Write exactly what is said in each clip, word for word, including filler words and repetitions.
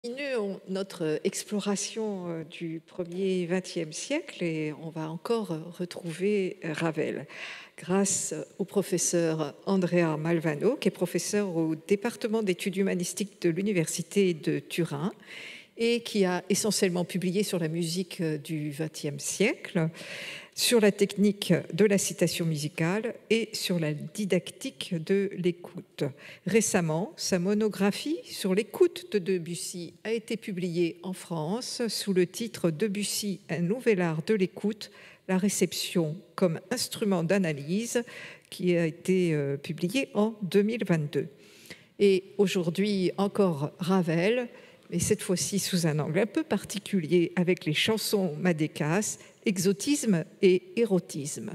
Continuons notre exploration du premier vingtième siècle et on va encore retrouver Ravel grâce au professeur Andrea Malvano, qui est professeur au département d'études humanistiques de l'université de Turin et qui a essentiellement publié sur la musique du vingtième siècle, sur la technique de la citation musicale et sur la didactique de l'écoute. Récemment, sa monographie sur l'écoute de Debussy a été publiée en France sous le titre « Debussy, un nouvel art de l'écoute, la réception comme instrument d'analyse » qui a été euh, publiée en deux mille vingt-deux. Et aujourd'hui encore Ravel, mais cette fois-ci sous un angle un peu particulier avec les chansons madécasses, exotisme et érotisme.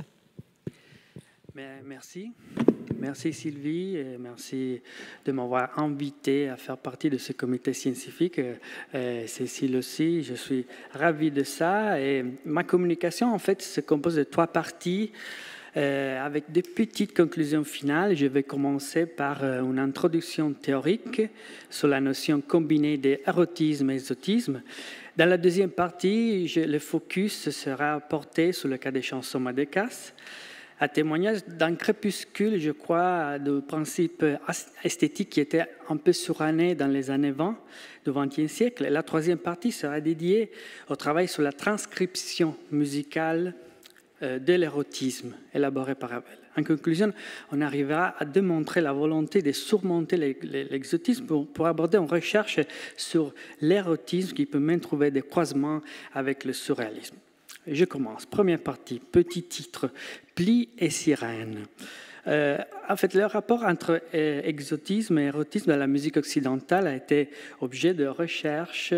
Merci. Merci Sylvie, et merci de m'avoir invité à faire partie de ce comité scientifique. Et Cécile aussi, je suis ravi de ça. Et ma communication, en fait, se compose de trois parties. Euh, avec des petites conclusions finales. Je vais commencer par euh, une introduction théorique sur la notion combinée d'érotisme et exotisme. Dans la deuxième partie, je, le focus sera porté sur le cas des chansons madécasses, à témoignage d'un crépuscule, je crois, de principes esthétiques qui étaient un peu surannés dans les années vingt du vingtième siècle. Et la troisième partie sera dédiée au travail sur la transcription musicale de l'érotisme élaboré par Ravel. En conclusion, on arrivera à démontrer la volonté de surmonter l'exotisme pour, pour aborder une recherche sur l'érotisme qui peut même trouver des croisements avec le surréalisme. Je commence. Première partie, petit titre, Plis et sirène. Euh, en fait, le rapport entre euh, exotisme et érotisme dans la musique occidentale a été objet de recherches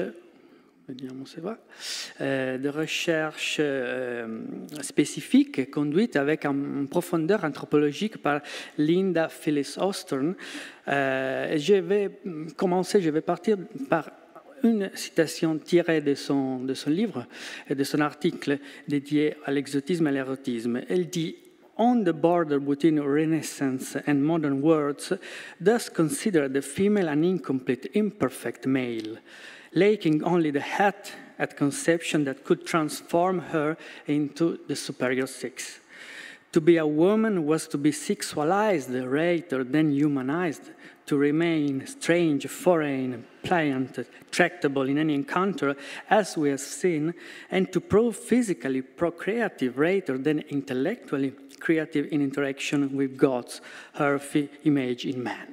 Euh, de recherche euh, spécifique conduite avec une profondeur anthropologique par Linda Phyllis Ostrom. Euh, je vais commencer, je vais partir par une citation tirée de son, de son livre et de son article dédié à l'exotisme et à l'érotisme. Elle dit: On the border between Renaissance and modern words, thus consider the female an incomplete, imperfect male, lacking only the hat at conception that could transform her into the superior sex. To be a woman was to be sexualized rather than humanized, to remain strange, foreign, pliant, tractable in any encounter, as we have seen, and to prove physically procreative rather than intellectually creative in interaction with God's earthly image in man.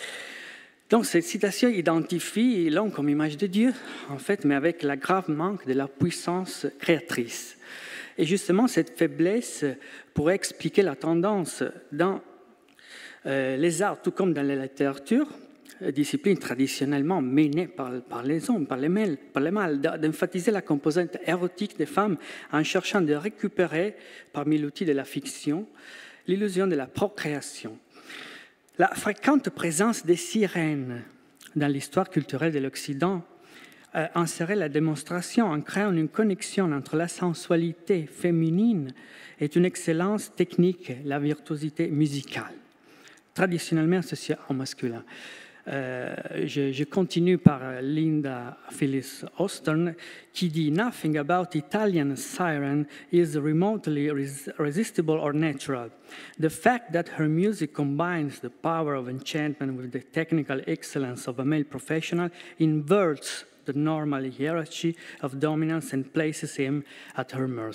Donc, cette citation identifie l'homme comme image de Dieu, en fait, mais avec la grave manque de la puissance créatrice. Et justement, cette faiblesse pourrait expliquer la tendance dans euh, les arts, tout comme dans la littérature, discipline traditionnellement menée par, par les hommes, par les mâles, par les mâles, d'emphasiser la composante érotique des femmes en cherchant de récupérer, parmi l'outil de la fiction, l'illusion de la procréation. La fréquente présence des sirènes dans l'histoire culturelle de l'Occident euh, en serait la démonstration en créant une connexion entre la sensualité féminine et une excellence technique, la virtuosité musicale, traditionnellement associée au masculin. Euh, je, je continue par Linda Phyllis Ostrom qui dit « Nothing about Italian siren is remotely res resistible or natural. The fact that her music combines the power of enchantment with the technical excellence of a male professional inverts the normal hierarchy of dominance and places him at her mercy. »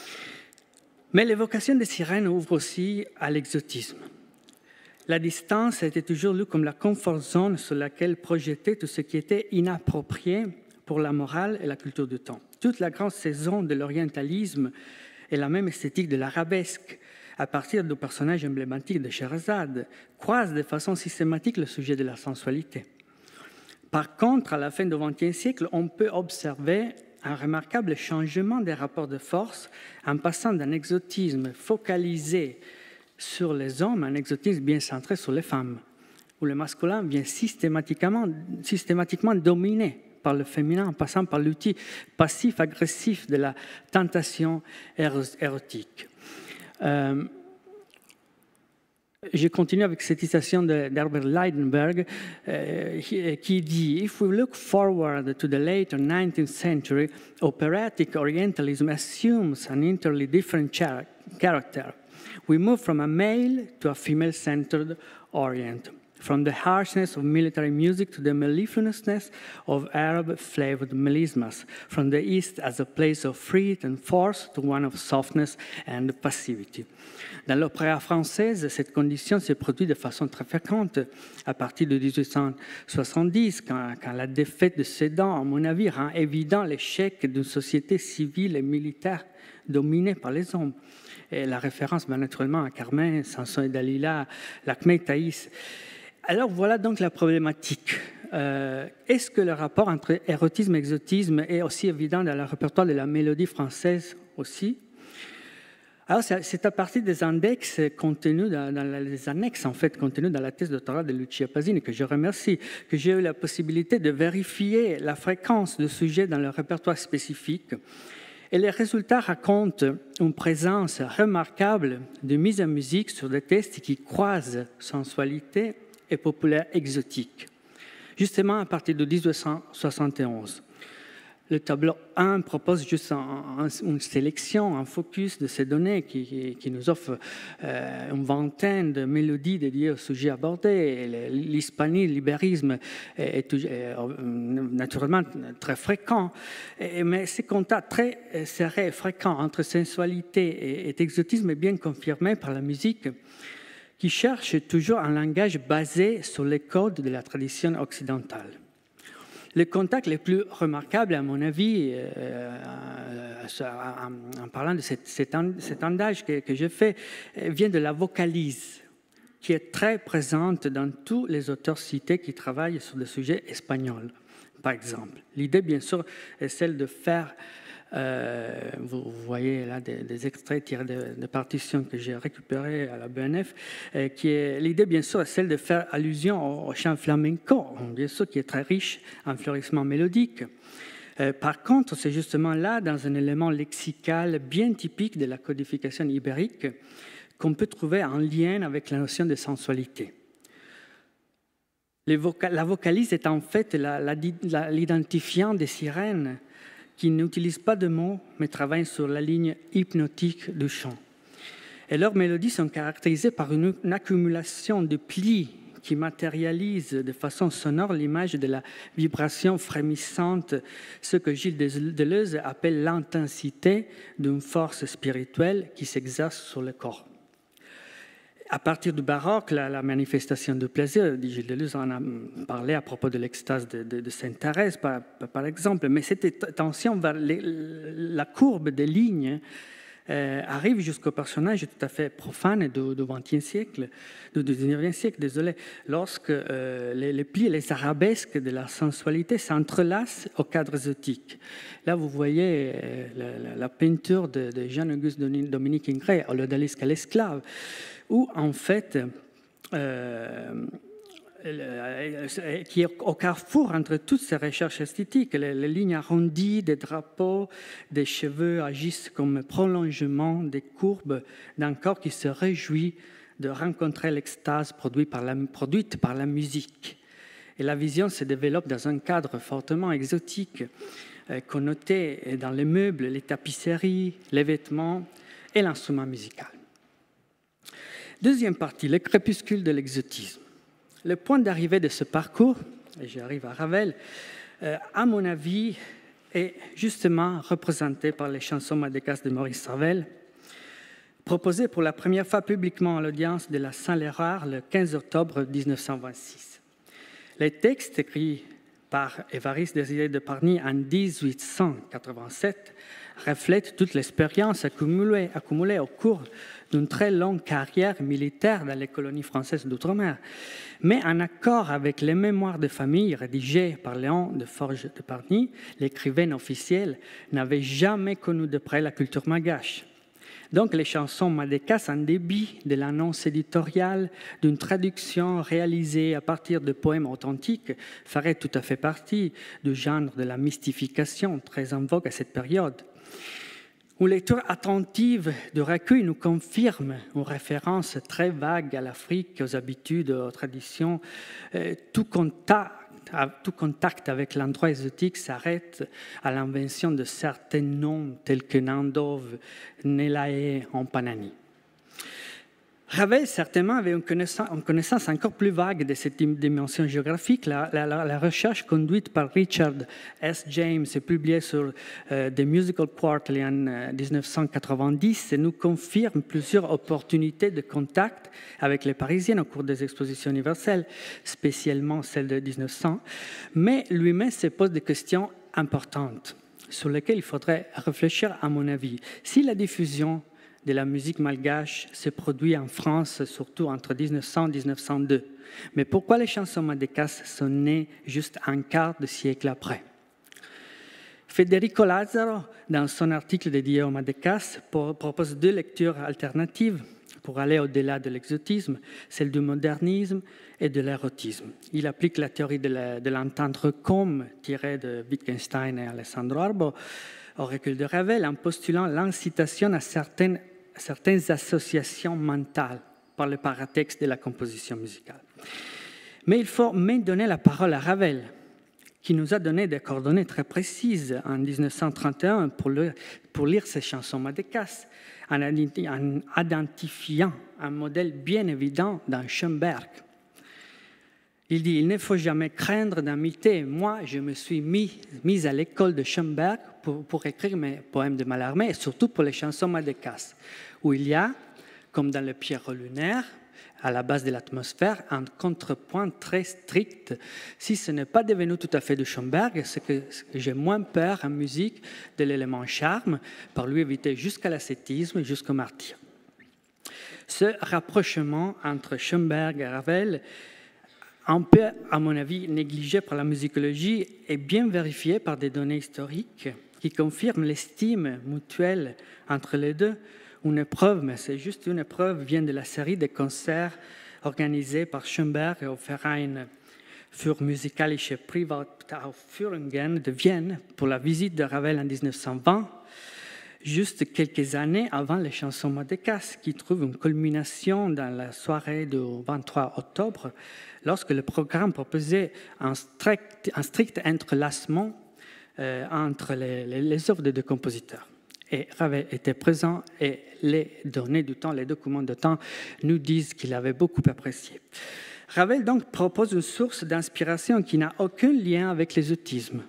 Mais l'évocation des sirènes ouvre aussi à l'exotisme. La distance était toujours lue comme la comfort zone sur laquelle projeter tout ce qui était inapproprié pour la morale et la culture du temps. Toute la grande saison de l'orientalisme et la même esthétique de l'arabesque, à partir du personnage emblématique de Scheherazade, croisent de façon systématique le sujet de la sensualité. Par contre, à la fin du vingtième siècle, on peut observer un remarquable changement des rapports de force en passant d'un exotisme focalisé sur les hommes, un exotisme bien centré sur les femmes, où le masculin vient systématiquement, systématiquement dominé par le féminin en passant par l'outil passif-agressif de la tentation érotique. Euh, Je continue avec cette citation d'Herbert Leidenberg euh, qui dit « If we look forward to the later nineteenth century, operatic Orientalism assumes an entirely different char character. We move from a male to a female-centered Orient, from the harshness of military music to the mellifluousness of Arab-flavored melismas, from the East as a place of freedom and force to one of softness and passivity. » Dans l'opéra française, cette condition se produit de façon très fréquente à partir de dix-huit cent soixante-dix, quand, quand la défaite de Sedan, à mon avis, rend évident l'échec d'une société civile et militaire dominée par les hommes. Et la référence va naturellement à Carmen, Samson et Dalila, Lakmé, Thaïs. Alors voilà donc la problématique. Euh, est-ce que le rapport entre érotisme et exotisme est aussi évident dans le répertoire de la mélodie française aussi? Alors, c'est à partir des index contenus dans, dans les annexes, en fait, contenus dans la thèse doctorale de Lucia Pasini, que je remercie, que j'ai eu la possibilité de vérifier la fréquence de sujets dans le répertoire spécifique. Et les résultats racontent une présence remarquable de mise en musique sur des textes qui croisent sensualité et populaire exotique, justement à partir de dix-huit cent soixante et onze. Le tableau un propose juste un, un, une sélection, un focus de ces données qui, qui, qui nous offre euh, une vingtaine de mélodies dédiées au sujet abordé. L'hispanie, l'ibérisme est, est, est, est naturellement très fréquent, et, mais ces contacts très serrés et fréquents entre sensualité et, et exotisme est bien confirmé par la musique, qui cherche toujours un langage basé sur les codes de la tradition occidentale. Le contact le plus remarquable, à mon avis, euh, en, en parlant de cet, cet, cet andage que, que je fais, vient de la vocalise, qui est très présente dans tous les auteurs cités qui travaillent sur le sujet espagnol, par exemple. L'idée, bien sûr, est celle de faire, euh, vous, vous voyez là des, des extraits tirés de, de partitions que j'ai récupérées à la B N F, euh, qui est l'idée, bien sûr, est celle de faire allusion au, au chant flamenco, bien sûr, qui est très riche en fleurissement mélodique. Euh, par contre, c'est justement là, dans un élément lexical bien typique de la codification ibérique, qu'on peut trouver en lien avec la notion de sensualité. Les voca- la vocalise est en fait la, la, la, l'identifiant des sirènes qui n'utilisent pas de mots, mais travaillent sur la ligne hypnotique du chant. Et leurs mélodies sont caractérisées par une, une accumulation de plis qui matérialisent de façon sonore l'image de la vibration frémissante, ce que Gilles Deleuze appelle l'intensité d'une force spirituelle qui s'exerce sur le corps. À partir du baroque, la, la manifestation de plaisir, Gilles Deleuze en a parlé à propos de l'extase de, de, de Sainte Thérèse, par, par exemple, mais cette tension vers les, la courbe des lignes euh, arrive jusqu'au personnage tout à fait profane du, du vingtième siècle, du dix-neuvième siècle, désolé, lorsque euh, les, les plis et les arabesques de la sensualité s'entrelacent au cadre exotique. Là, vous voyez euh, la, la peinture de, de Jean-Auguste Dominique Ingres, au l'odalisque à l'esclave, où en fait, euh, qui est au carrefour entre toutes ces recherches esthétiques, les, les lignes arrondies des drapeaux, des cheveux agissent comme prolongement des courbes d'un corps qui se réjouit de rencontrer l'extase produite par la, produite par la musique. Et la vision se développe dans un cadre fortement exotique, euh, connoté dans les meubles, les tapisseries, les vêtements et l'instrument musical. Deuxième partie, le crépuscule de l'exotisme. Le point d'arrivée de ce parcours, et j'arrive à Ravel, euh, à mon avis, est justement représenté par les chansons madécasses de Maurice Ravel, proposées pour la première fois publiquement à l'audience de la Saint-Léonard le quinze octobre mille neuf cent vingt-six. Les textes écrits par Évariste Désiré de Parny en dix-huit cent quatre-vingt-sept reflètent toute l'expérience accumulée, accumulée au cours d'une très longue carrière militaire dans les colonies françaises d'outre-mer, mais en accord avec les mémoires de famille rédigées par Léon de Forges de Parny, l'écrivain officiel n'avait jamais connu de près la culture malgache. Donc les chansons madécasses en débit de l'annonce éditoriale d'une traduction réalisée à partir de poèmes authentiques feraient tout à fait partie du genre de la mystification très en vogue à cette période. Une lecture attentive du recueil nous confirme une référence très vague à l'Afrique, aux habitudes, aux traditions. Tout contact, tout contact avec l'endroit exotique s'arrête à l'invention de certains noms tels que Nandov, Nelae en Panani. Ravel, certainement, avait une connaissance, une connaissance encore plus vague de cette dimension géographique. La, la, la recherche conduite par Richard S. James et publiée sur euh, The Musical Quarterly en euh, dix-neuf cent quatre-vingt-dix nous confirme plusieurs opportunités de contact avec les Parisiens au cours des expositions universelles, spécialement celle de dix-neuf cents, mais lui-même se pose des questions importantes sur lesquelles il faudrait réfléchir, à mon avis. Si la diffusion de la musique malgache se produit en France, surtout entre dix-neuf cents et dix-neuf cent deux. Mais pourquoi les chansons madécasses sont nées juste un quart de siècle après? Federico Lazzaro, dans son article dédié aux madécasses, propose deux lectures alternatives pour aller au-delà de l'exotisme, celle du modernisme et de l'érotisme. Il applique la théorie de l'entendre comme, tirée de Wittgenstein et Alessandro Arbo, au recueil de Ravel, en postulant l'incitation à certaines, certaines associations mentales par le paratexte de la composition musicale. Mais il faut même donner la parole à Ravel, qui nous a donné des coordonnées très précises en dix-neuf cent trente et un pour, le, pour lire ses chansons madécasses, en, en identifiant un modèle bien évident dans Schoenberg. Il dit « Il ne faut jamais craindre d'imiter. Moi, je me suis mis, mis à l'école de Schoenberg pour, pour écrire mes poèmes de Mallarmé et surtout pour les chansons madécasses, où il y a, comme dans le Pierrot lunaire, à la base de l'atmosphère, un contrepoint très strict. Si ce n'est pas devenu tout à fait de Schoenberg, c'est que j'ai moins peur en musique de l'élément charme, par lui éviter jusqu'à l'ascétisme, jusqu'au martyre. » Ce rapprochement entre Schoenberg et Ravel, un peu, à mon avis, négligé par la musicologie, est bien vérifié par des données historiques qui confirment l'estime mutuelle entre les deux. Une preuve, mais c'est juste une preuve, vient de la série de concerts organisés par Schoenberg au Verein für musikalische Privataufführungen de Vienne pour la visite de Ravel en dix-neuf cent vingt, juste quelques années avant les chansons madécasses, qui trouvent une culmination dans la soirée du vingt-trois octobre, lorsque le programme proposait un strict, un strict entrelacement euh, entre les, les, les œuvres des deux compositeurs. Et Ravel était présent et les données du temps, les documents de temps nous disent qu'il avait beaucoup apprécié. Ravel donc propose une source d'inspiration qui n'a aucun lien avec l'exotisme.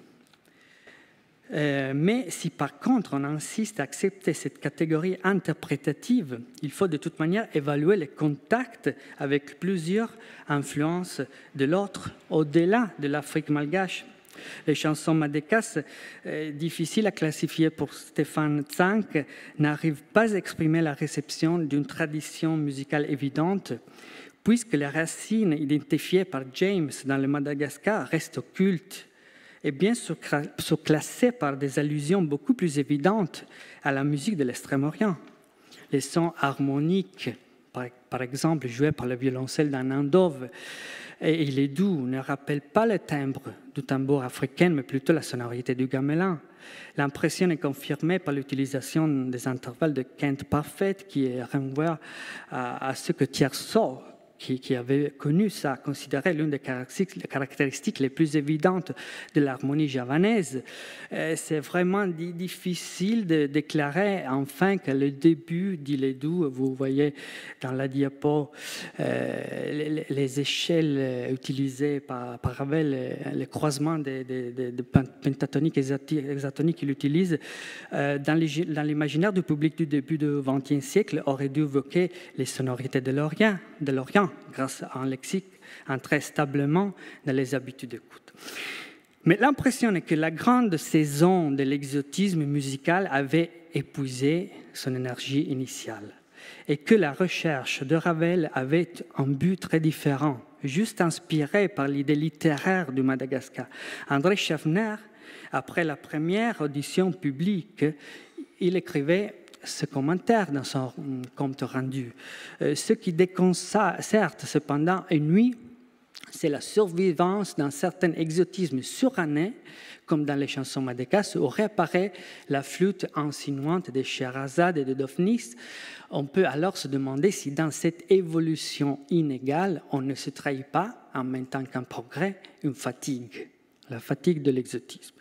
Euh, mais si par contre on insiste à accepter cette catégorie interprétative, il faut de toute manière évaluer les contacts avec plusieurs influences de l'autre au-delà de l'Afrique malgache. Les chansons madécasses, euh, difficiles à classifier pour Stéphane Zanck, n'arrivent pas à exprimer la réception d'une tradition musicale évidente, puisque les racines identifiées par James dans le Madagascar restent occultes et bien surclassées par des allusions beaucoup plus évidentes à la musique de l'Extrême-Orient. Les sons harmoniques, par, par exemple joués par le violoncelle d'un Nandov, et il est doux, ne rappelle pas le timbre du tambour africain, mais plutôt la sonorité du gamelan. L'impression est confirmée par l'utilisation des intervalles de quinte parfaite qui renvoie à, à ce que Tierceau, qui, qui avait connu ça, considérait l'une des caractéristiques les plus évidentes de l'harmonie javanaise. C'est vraiment difficile de déclarer enfin que le début d'Il est doux, vous voyez dans la diapo euh, les, les échelles utilisées par, par Ravel, les croisements des, des, des, des pentatoniques et hexatoniques qu'il utilise, euh, dans l'imaginaire du public du début du vingtième siècle, aurait dû évoquer les sonorités de l'Orient, de l'Orient grâce à un lexique entré stablement dans les habitudes d'écoute. Mais l'impression est que la grande saison de l'exotisme musical avait épuisé son énergie initiale et que la recherche de Ravel avait un but très différent, juste inspiré par l'idée littéraire du Madagascar. André Schaffner, après la première audition publique, il écrivait ce commentaire dans son compte rendu. Ce qui déconcerte cependant une nuit c'est la survivance d'un certain exotisme suranné, comme dans les chansons madécasses, où réapparaît la flûte insinuante de Scheherazade et de Dofnis. On peut alors se demander si dans cette évolution inégale, on ne se trahit pas, en même temps qu'un progrès, une fatigue, la fatigue de l'exotisme.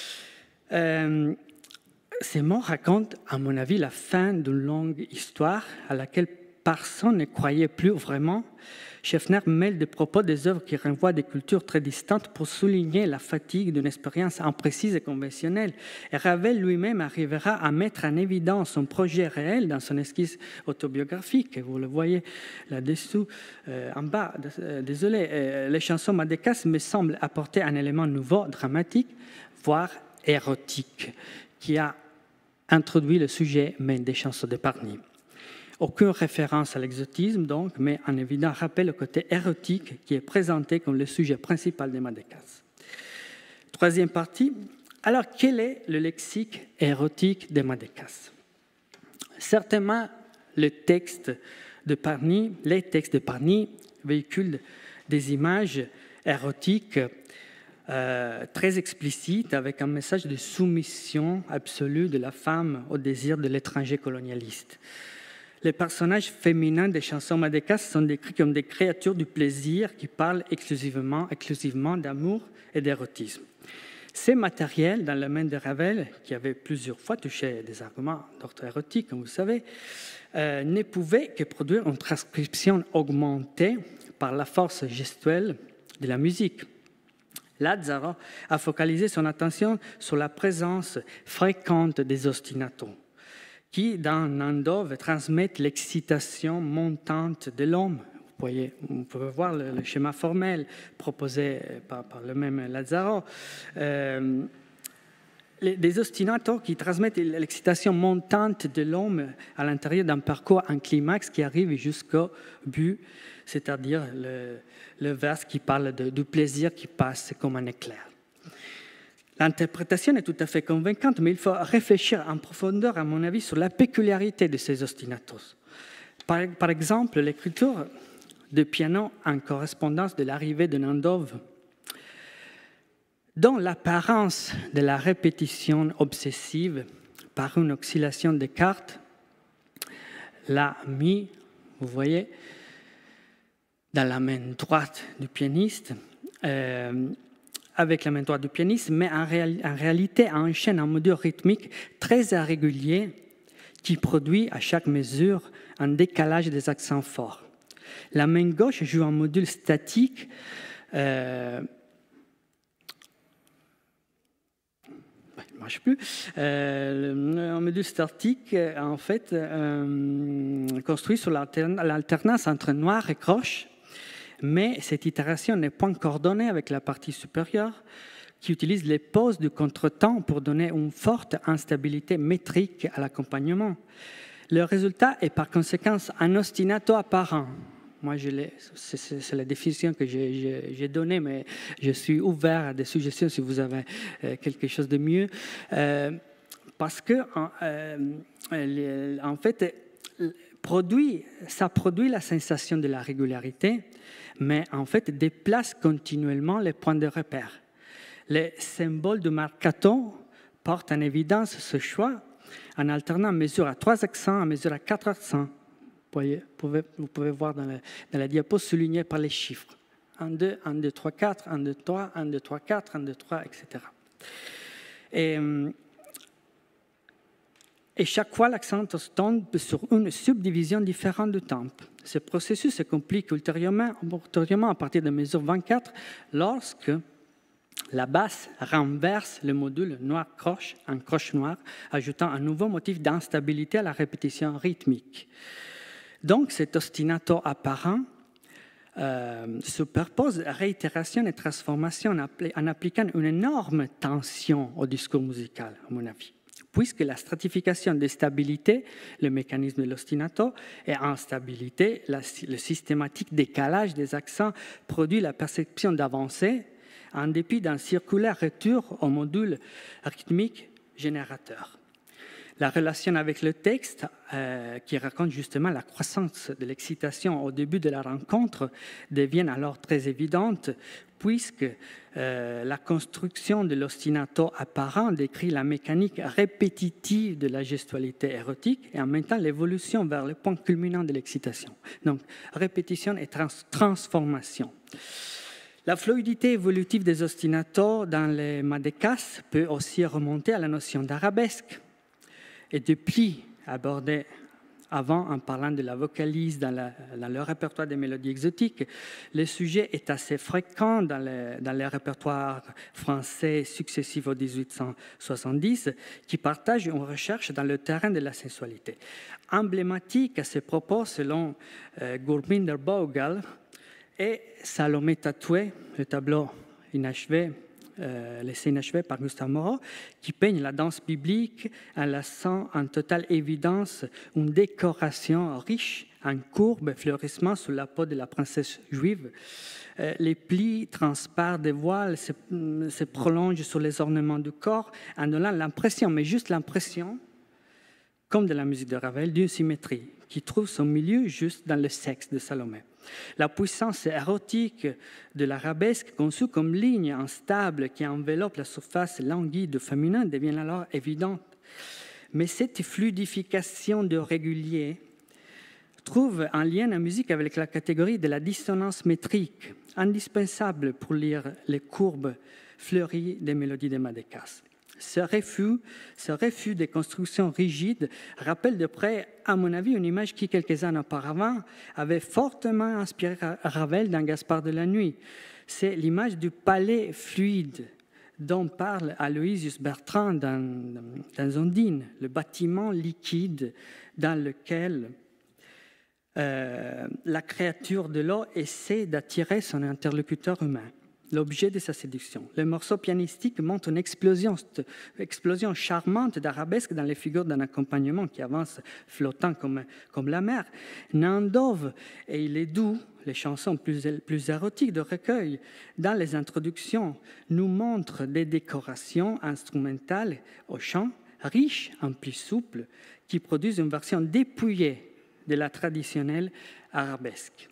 Euh, ces mots racontent, à mon avis, la fin d'une longue histoire à laquelle personne ne croyait plus vraiment. Schaeffner mêle des propos des œuvres qui renvoient à des cultures très distantes pour souligner la fatigue d'une expérience imprécise et conventionnelle. Et Ravel lui-même arrivera à mettre en évidence son projet réel dans son esquisse autobiographique. Vous le voyez là-dessous, euh, en bas. Euh, désolé, euh, les chansons madécasses me semblent apporter un élément nouveau, dramatique, voire érotique, qui a introduit le sujet même des chansons d'Epargne. Aucune référence à l'exotisme, donc, mais en évident rappel au côté érotique qui est présenté comme le sujet principal des madécasses. Troisième partie. Alors, quel est le lexique érotique des madécasses? Certainement, le texte de Parny, les textes de Parny véhiculent des images érotiques euh, très explicites avec un message de soumission absolue de la femme au désir de l'étranger colonialiste. Les personnages féminins des chansons madécasses sont décrits comme des créatures du plaisir qui parlent exclusivement, exclusivement d'amour et d'érotisme. Ces matériels, dans le domaine de Ravel, qui avait plusieurs fois touché des arguments d'ordre érotique, comme vous savez, euh, ne pouvaient que produire une transcription augmentée par la force gestuelle de la musique. Lazzaro a focalisé son attention sur la présence fréquente des ostinatos, qui, dans Nandov, transmettent l'excitation montante de l'homme. Vous pouvez, vous pouvez voir le, le schéma formel proposé par, par le même Lazzaro. Euh, les, des ostinatos qui transmettent l'excitation montante de l'homme à l'intérieur d'un parcours en climax qui arrive jusqu'au but, c'est-à-dire le, le vers qui parle de, du plaisir qui passe comme un éclair. L'interprétation est tout à fait convaincante, mais il faut réfléchir en profondeur, à mon avis, sur la peculiarité de ces ostinatos. Par, par exemple, l'écriture de piano en correspondance de l'arrivée de Nandov, dont l'apparence de la répétition obsessive par une oscillation des cartes, la mi, vous voyez, dans la main droite du pianiste, euh, avec la main droite du pianiste, mais en, réal, en réalité enchaîne un module rythmique très irrégulier qui produit à chaque mesure un décalage des accents forts. La main gauche joue un module statique euh, il ne marche plus. Euh, un module statique, en fait, euh, construit sur l'alternance entre noir et croche. Mais cette itération n'est pas coordonnée avec la partie supérieure qui utilise les pauses du contretemps pour donner une forte instabilité métrique à l'accompagnement. Le résultat est par conséquent un ostinato apparent. Moi, c'est la définition que j'ai donnée, mais je suis ouvert à des suggestions si vous avez euh, quelque chose de mieux. Euh, parce que, en, euh, en fait, produit, ça produit la sensation de la régularité, mais en fait déplace continuellement les points de repère. Les symboles de Marcato portent en évidence ce choix en alternant mesure à trois accents à mesure à quatre accents. Vous, voyez, vous, pouvez, vous pouvez voir dans la, dans la diapo souligné par les chiffres. un, deux, un, deux, trois, quatre, un, deux, trois, un, deux, trois, quatre, un, deux, trois, et cetera. Et, et chaque fois, l'accent tombe sur une subdivision différente du tempo. Ce processus se complique ultérieurement, ultérieurement à partir de mesure vingt-quatre lorsque la basse renverse le module noir-croche en croche noire, ajoutant un nouveau motif d'instabilité à la répétition rythmique. Donc, cet ostinato apparent euh, superpose réitération et transformation en, en appliquant une énorme tension au discours musical, à mon avis. Puisque la stratification de stabilité, le mécanisme de l'ostinato, et instabilité, la, le systématique décalage des accents produit la perception d'avancée en dépit d'un circulaire retour au module rythmique générateur. La relation avec le texte, euh, qui raconte justement la croissance de l'excitation au début de la rencontre, devient alors très évidente, puisque euh, la construction de l'ostinato apparent décrit la mécanique répétitive de la gestualité érotique et en même temps l'évolution vers le point culminant de l'excitation. Donc, répétition et trans transformation. La fluidité évolutive des ostinatos dans les madécas peut aussi remonter à la notion d'arabesque et de pli abordé avant en parlant de la vocalise dans, la, dans le répertoire des mélodies exotiques. Le sujet est assez fréquent dans les, dans les répertoires français successifs au dix-huit cent soixante-dix qui partagent une recherche dans le terrain de la sensualité. Emblématique à ce propos, selon euh, Gurbinder Bhogal, et Salomé tatoué, le tableau inachevé, euh, laissé inachevé par Gustave Moreau, qui peigne la danse biblique en laissant en totale évidence une décoration riche en courbes et fleurissements sous la peau de la princesse juive. Euh, les plis transparents des voiles se, se prolongent sur les ornements du corps en donnant l'impression, mais juste l'impression, comme de la musique de Ravel, d'une symétrie qui trouve son milieu juste dans le sexe de Salomé. La puissance érotique de l'arabesque, conçue comme ligne instable qui enveloppe la surface languide du féminin, devient alors évidente. Mais cette fluidification de régulier trouve un lien en musique avec la catégorie de la dissonance métrique, indispensable pour lire les courbes fleuries des mélodies des madécas. Ce refus, ce refus des constructions rigides rappelle de près, à mon avis, une image qui, quelques années auparavant, avait fortement inspiré Ravel dans Gaspard de la Nuit. C'est l'image du palais fluide dont parle Aloysius Bertrand dans, dans Ondine, le bâtiment liquide dans lequel euh, la créature de l'eau essaie d'attirer son interlocuteur humain, l'objet de sa séduction. Le morceau pianistique montre une explosion, explosion charmante d'arabesque dans les figures d'un accompagnement qui avance flottant comme, comme la mer. Nandov et Il est doux, les chansons plus, plus érotiques de recueil, dans les introductions, nous montrent des décorations instrumentales au chant, riches en plus souples, qui produisent une version dépouillée de la traditionnelle arabesque.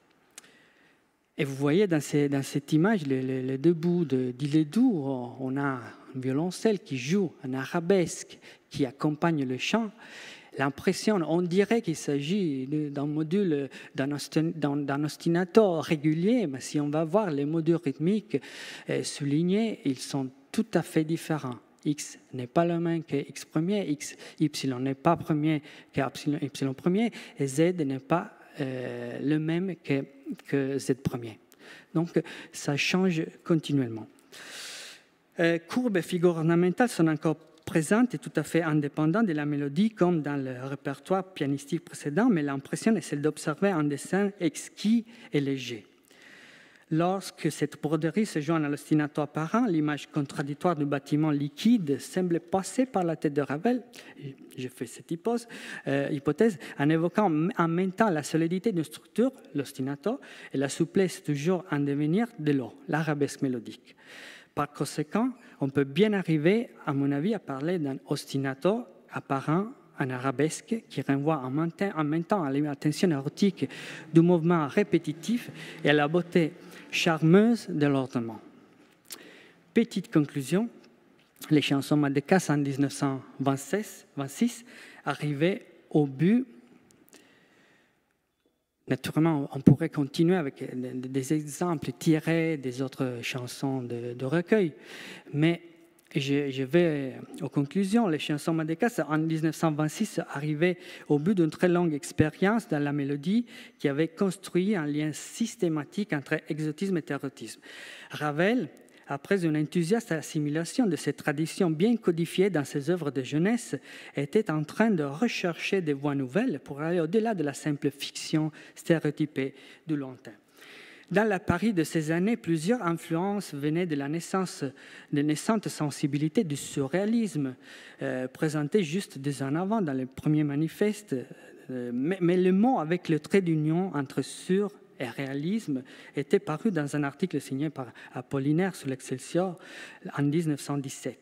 Et vous voyez dans, ces, dans cette image, les, les, les deux bouts d'Il est doux, on a un violoncelle qui joue un arabesque qui accompagne le chant. L'impression, on dirait qu'il s'agit d'un module, d'un ostinato régulier, mais si on va voir les modules rythmiques soulignés, ils sont tout à fait différents. X n'est pas le même que X premier, X, Y n'est pas premier que Y premier, et Z n'est pas euh, le même que, que Z premier. Donc, ça change continuellement. Euh, courbes et figures ornementales sont encore présentes et tout à fait indépendantes de la mélodie, comme dans le répertoire pianistique précédent, mais l'impression est celle d'observer un dessin exquis et léger. Lorsque cette broderie se joint à l'ostinato apparent, l'image contradictoire du bâtiment liquide semble passer par la tête de Ravel, je fais cette hypothèse, euh, hypothèse en évoquant en même temps la solidité d'une structure, l'ostinato, et la souplesse toujours en devenir de l'eau, l'arabesque mélodique. Par conséquent, on peut bien arriver, à mon avis, à parler d'un ostinato apparent en arabesque qui renvoie en même temps à l'attention érotique du mouvement répétitif et à la beauté charmeuse de l'ornement. Petite conclusion, les chansons madécas en dix-neuf cent vingt-six arrivaient au but. Naturellement, on pourrait continuer avec des exemples tirés des autres chansons de, de recueil, mais je, je vais aux conclusions. Les chansons madécas en dix-neuf cent vingt-six arrivaient au bout d'une très longue expérience dans la mélodie qui avait construit un lien systématique entre exotisme et érotisme. Ravel, après une enthousiaste assimilation de cette tradition bien codifiée dans ses œuvres de jeunesse, était en train de rechercher des voies nouvelles pour aller au-delà de la simple fiction stéréotypée du lointain. Dans la Paris de ces années, plusieurs influences venaient de la naissance, de naissante sensibilité du surréalisme, euh, présentée juste des années avant dans les premiers manifestes. Euh, mais, mais le mot avec le trait d'union entre sur et réalisme était paru dans un article signé par Apollinaire sur l'Excelsior en dix-neuf cent dix-sept.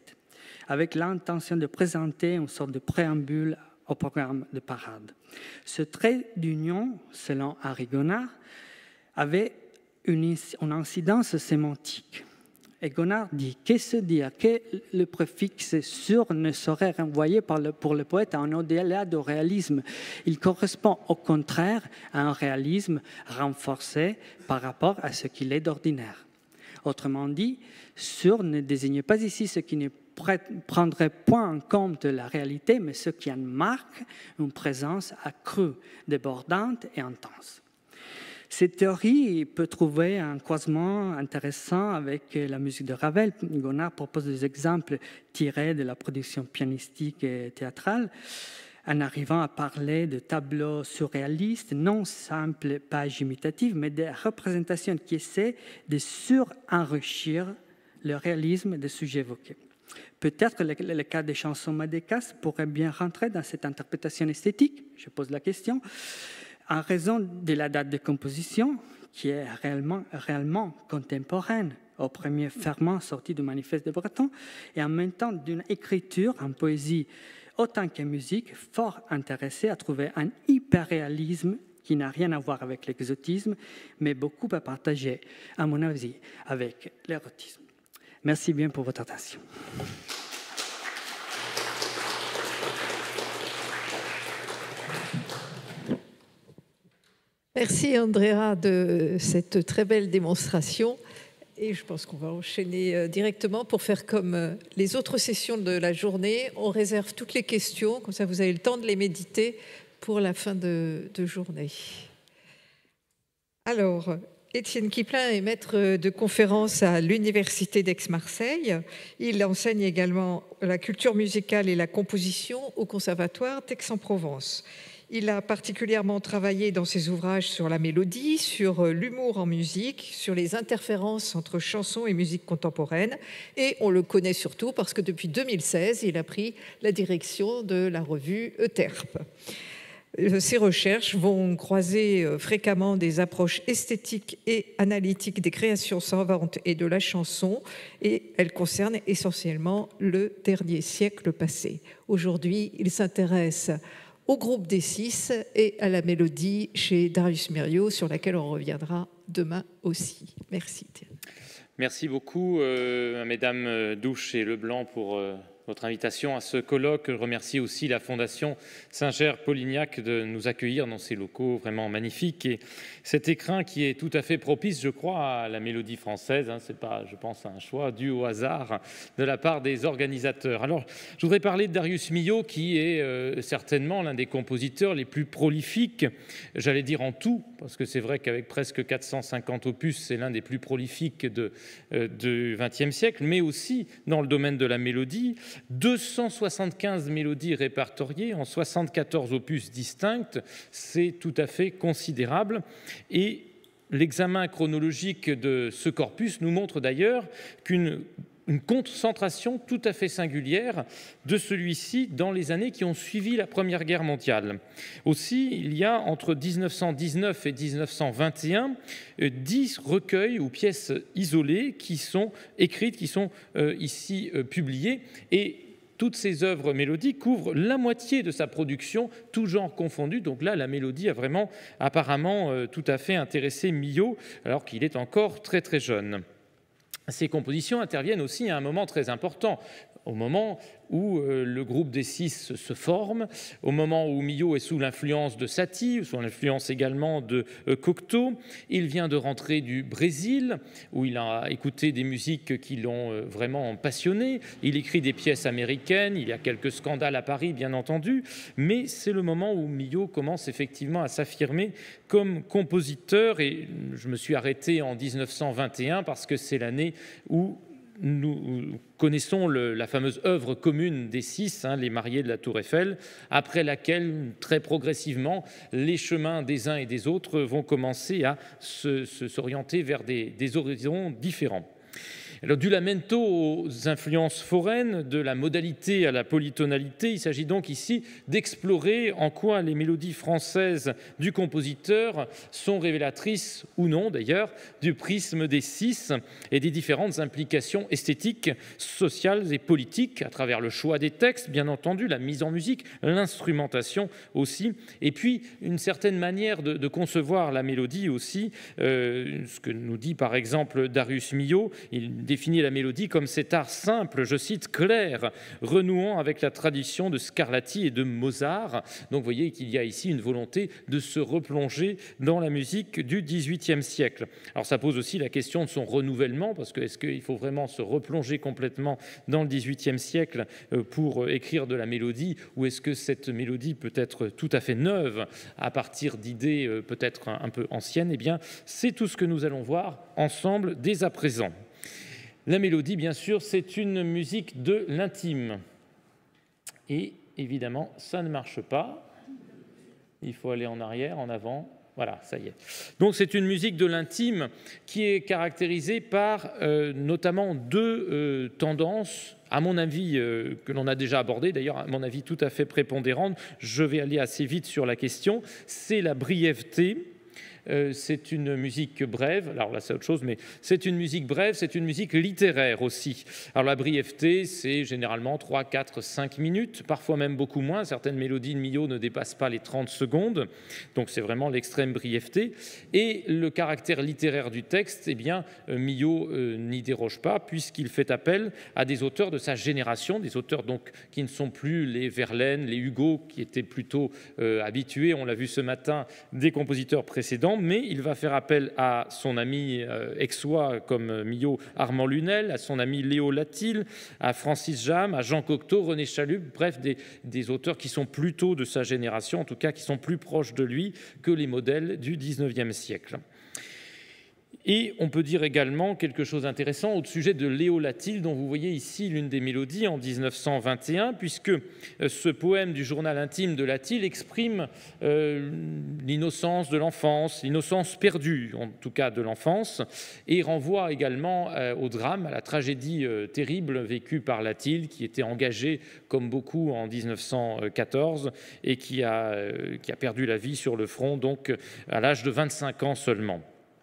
avec l'intention de présenter une sorte de préambule au programme de parade. Ce trait d'union, selon Henri Gonard, avait une, une incidence sémantique. Et Gonard dit « Qu'est-ce dire que le préfixe « sur » ne saurait renvoyer par le, pour le poète à un au-delà du réalisme. Il correspond au contraire à un réalisme renforcé par rapport à ce qu'il est d'ordinaire. Autrement dit, « sur » ne désigne pas ici ce qui ne prendrait point en compte la réalité, mais ce qui en marque une présence accrue, débordante et intense. Cette théorie peut trouver un croisement intéressant avec la musique de Ravel. Gonard propose des exemples tirés de la production pianistique et théâtrale, en arrivant à parler de tableaux surréalistes, non simples pages imitatives, mais des représentations qui essaient de surenrichir le réalisme des sujets évoqués. Peut-être le, le cas des chansons madécasses pourrait bien rentrer dans cette interprétation esthétique, je pose la question, en raison de la date de composition, qui est réellement, réellement contemporaine au premier ferment sorti du manifeste de Breton, et en même temps d'une écriture en poésie autant qu'en musique, fort intéressée à trouver un hyperréalisme qui n'a rien à voir avec l'exotisme, mais beaucoup à partager, à mon avis, avec l'érotisme. Merci bien pour votre attention. Merci Andrea de cette très belle démonstration et je pense qu'on va enchaîner directement pour faire comme les autres sessions de la journée. On réserve toutes les questions, comme ça vous avez le temps de les méditer pour la fin de, de journée. Alors, Étienne Kiplin est maître de conférence à l'Université d'Aix-Marseille. Il enseigne également la culture musicale et la composition au Conservatoire d'Aix-en-Provence. Il a particulièrement travaillé dans ses ouvrages sur la mélodie, sur l'humour en musique, sur les interférences entre chansons et musique contemporaine. Et on le connaît surtout parce que depuis deux mille seize, il a pris la direction de la revue Euterpe. Ses recherches vont croiser fréquemment des approches esthétiques et analytiques des créations savantes et de la chanson, et elles concernent essentiellement le dernier siècle passé. Aujourd'hui, il s'intéresse au groupe des Six et à la mélodie chez Darius Mériot, sur laquelle on reviendra demain aussi. Merci. Merci beaucoup, euh, Mesdames Douche et Leblanc, pour euh, votre invitation à ce colloque. Je remercie aussi la Fondation Singer-Polignac de nous accueillir dans ces locaux vraiment magnifiques. Et cet écrin qui est tout à fait propice, je crois, à la mélodie française. Hein, ce n'est pas, je pense, un choix dû au hasard de la part des organisateurs. Alors, je voudrais parler de Darius Milhaud, qui est euh, certainement l'un des compositeurs les plus prolifiques, j'allais dire en tout, parce que c'est vrai qu'avec presque quatre cent cinquante opus, c'est l'un des plus prolifiques de, euh, du vingtième siècle, mais aussi dans le domaine de la mélodie. deux cent soixante-quinze mélodies répertoriées en soixante-quatorze opus distincts, c'est tout à fait considérable. Et l'examen chronologique de ce corpus nous montre d'ailleurs qu'une une concentration tout à fait singulière de celui-ci dans les années qui ont suivi la Première Guerre mondiale. Aussi, il y a entre mille neuf cent dix-neuf et mille neuf cent vingt et un dix recueils ou pièces isolées qui sont écrites, qui sont euh, ici euh, publiées, et toutes ces œuvres mélodiques couvrent la moitié de sa production, tout genre confondu. Donc là, la mélodie a vraiment apparemment euh, tout à fait intéressé Milhaud, alors qu'il est encore très très jeune. Ces compositions interviennent aussi à un moment très important, au moment où euh, le groupe des Six se forme, au moment où Milhaud est sous l'influence de Satie, sous l'influence également de euh, Cocteau. Il vient de rentrer du Brésil, où il a écouté des musiques qui l'ont euh, vraiment passionné. Il écrit des pièces américaines, il y a quelques scandales à Paris, bien entendu, mais c'est le moment où Milhaud commence effectivement à s'affirmer comme compositeur, et je me suis arrêté en mille neuf cent vingt et un parce que c'est l'année où nous connaissons le, la fameuse œuvre commune des Six, hein, les mariés de la Tour Eiffel, après laquelle, très progressivement, les chemins des uns et des autres vont commencer à se, se, s'orienter vers des, des horizons différents. Alors, du lamento aux influences foraines, de la modalité à la polytonalité, il s'agit donc ici d'explorer en quoi les mélodies françaises du compositeur sont révélatrices, ou non d'ailleurs, du prisme des six et des différentes implications esthétiques, sociales et politiques, à travers le choix des textes, bien entendu, la mise en musique, l'instrumentation aussi, et puis une certaine manière de, de concevoir la mélodie aussi, euh, ce que nous dit par exemple Darius Milhaud. Il définit la mélodie comme cet art simple, je cite, clair, renouant avec la tradition de Scarlatti et de Mozart. Donc vous voyez qu'il y a ici une volonté de se replonger dans la musique du dix-huitième siècle. Alors ça pose aussi la question de son renouvellement, parce que est-ce qu'il faut vraiment se replonger complètement dans le dix-huitième siècle pour écrire de la mélodie, ou est-ce que cette mélodie peut être tout à fait neuve à partir d'idées peut-être un peu anciennes? Eh bien, c'est tout ce que nous allons voir ensemble dès à présent. La mélodie, bien sûr, c'est une musique de l'intime. Et évidemment, ça ne marche pas. Il faut aller en arrière, en avant. Voilà, ça y est. Donc c'est une musique de l'intime qui est caractérisée par euh, notamment deux euh, tendances, à mon avis, euh, que l'on a déjà abordées, d'ailleurs à mon avis tout à fait prépondérantes. Je vais aller assez vite sur la question. C'est la brièveté. Euh, c'est une musique brève, alors là c'est autre chose, mais c'est une musique brève, c'est une musique littéraire aussi. Alors la brièveté, c'est généralement trois, quatre, cinq minutes, parfois même beaucoup moins. Certaines mélodies de Milhaud ne dépassent pas les trente secondes, donc c'est vraiment l'extrême brièveté. Et le caractère littéraire du texte, eh bien, Milhaud euh, n'y déroge pas, puisqu'il fait appel à des auteurs de sa génération, des auteurs donc qui ne sont plus les Verlaine, les Hugo, qui étaient plutôt euh, habitués, on l'a vu ce matin, des compositeurs précédents, mais il va faire appel à son ami euh, aixois comme Milhaud, Armand Lunel, à son ami Léo Latil, à Francis Jammes, à Jean Cocteau, René Chalup, bref, des, des auteurs qui sont plutôt de sa génération, en tout cas qui sont plus proches de lui que les modèles du dix-neuvième siècle. Et on peut dire également quelque chose d'intéressant au sujet de Léo Latil, dont vous voyez ici l'une des mélodies en mille neuf cent vingt et un, puisque ce poème du journal intime de Latil exprime euh, l'innocence de l'enfance, l'innocence perdue, en tout cas de l'enfance, et renvoie également euh, au drame, à la tragédie euh, terrible vécue par Latil, qui était engagé, comme beaucoup, en mille neuf cent quatorze, et qui a, euh, qui a perdu la vie sur le front, donc à l'âge de vingt-cinq ans seulement.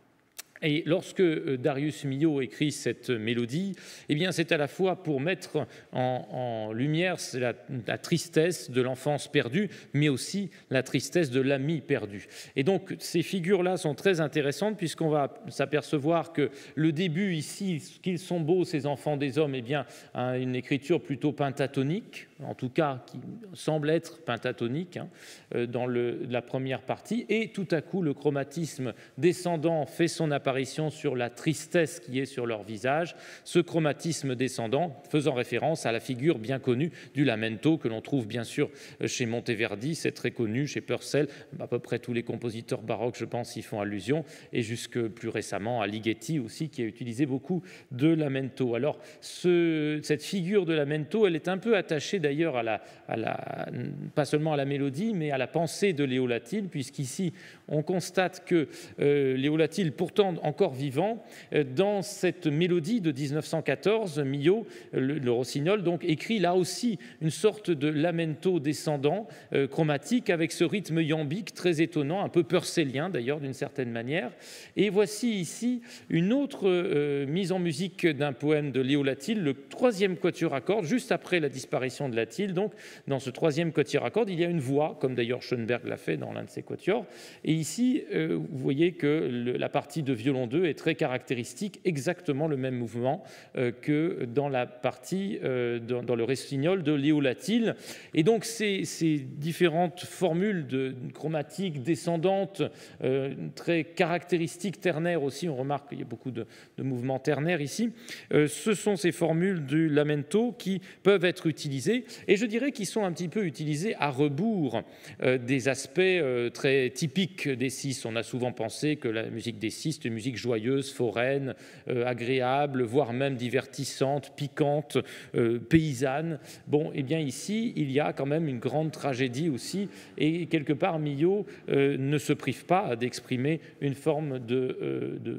Et lorsque Darius Milhaud écrit cette mélodie, eh bien, c'est à la fois pour mettre en, en lumière la, la tristesse de l'enfance perdue, mais aussi la tristesse de l'ami perdu. Et donc, ces figures-là sont très intéressantes, puisqu'on va s'apercevoir que le début ici, qu'ils sont beaux, ces enfants des hommes, eh bien, a une écriture plutôt pentatonique, en tout cas qui semble être pentatonique hein, dans le, la première partie, et tout à coup, le chromatisme descendant fait son apparition sur la tristesse qui est sur leur visage, ce chromatisme descendant faisant référence à la figure bien connue du lamento que l'on trouve bien sûr chez Monteverdi, c'est très connu, chez Purcell, à peu près tous les compositeurs baroques je pense y font allusion, et jusque plus récemment à Ligeti aussi qui a utilisé beaucoup de lamento. Alors ce, cette figure de lamento, elle est un peu attachée d'ailleurs à la, à la, pas seulement à la mélodie mais à la pensée de Léo Latil, puisqu'ici on constate que euh, Léo Latil, pourtant encore vivant, euh, dans cette mélodie de mille neuf cent quatorze, Milhaud, le, le rossignol, donc écrit là aussi une sorte de lamento descendant euh, chromatique avec ce rythme iambique très étonnant, un peu purcellien d'ailleurs d'une certaine manière. Et voici ici une autre euh, mise en musique d'un poème de Léo Latil, le troisième quatuor à cordes, juste après la disparition de Latil. Donc dans ce troisième quatuor à cordes, il y a une voix, comme d'ailleurs Schoenberg l'a fait dans l'un de ses quatuors. Et ici, euh, vous voyez que le, la partie de violon deux est très caractéristique, exactement le même mouvement euh, que dans la partie, euh, dans, dans le rossignol de Léo Latil. Et donc ces, ces différentes formules de chromatiques descendantes, euh, très caractéristiques, ternaires aussi, on remarque qu'il y a beaucoup de, de mouvements ternaires ici, euh, ce sont ces formules du lamento qui peuvent être utilisées, et je dirais qu'ils sont un petit peu utilisés à rebours euh, des aspects euh, très typiques des six. On a souvent pensé que la musique des six, c'est une musique joyeuse, foraine, euh, agréable, voire même divertissante, piquante, euh, paysanne. Bon, eh bien ici, il y a quand même une grande tragédie aussi, et quelque part, Milhaud euh, ne se prive pas d'exprimer une forme de, euh, de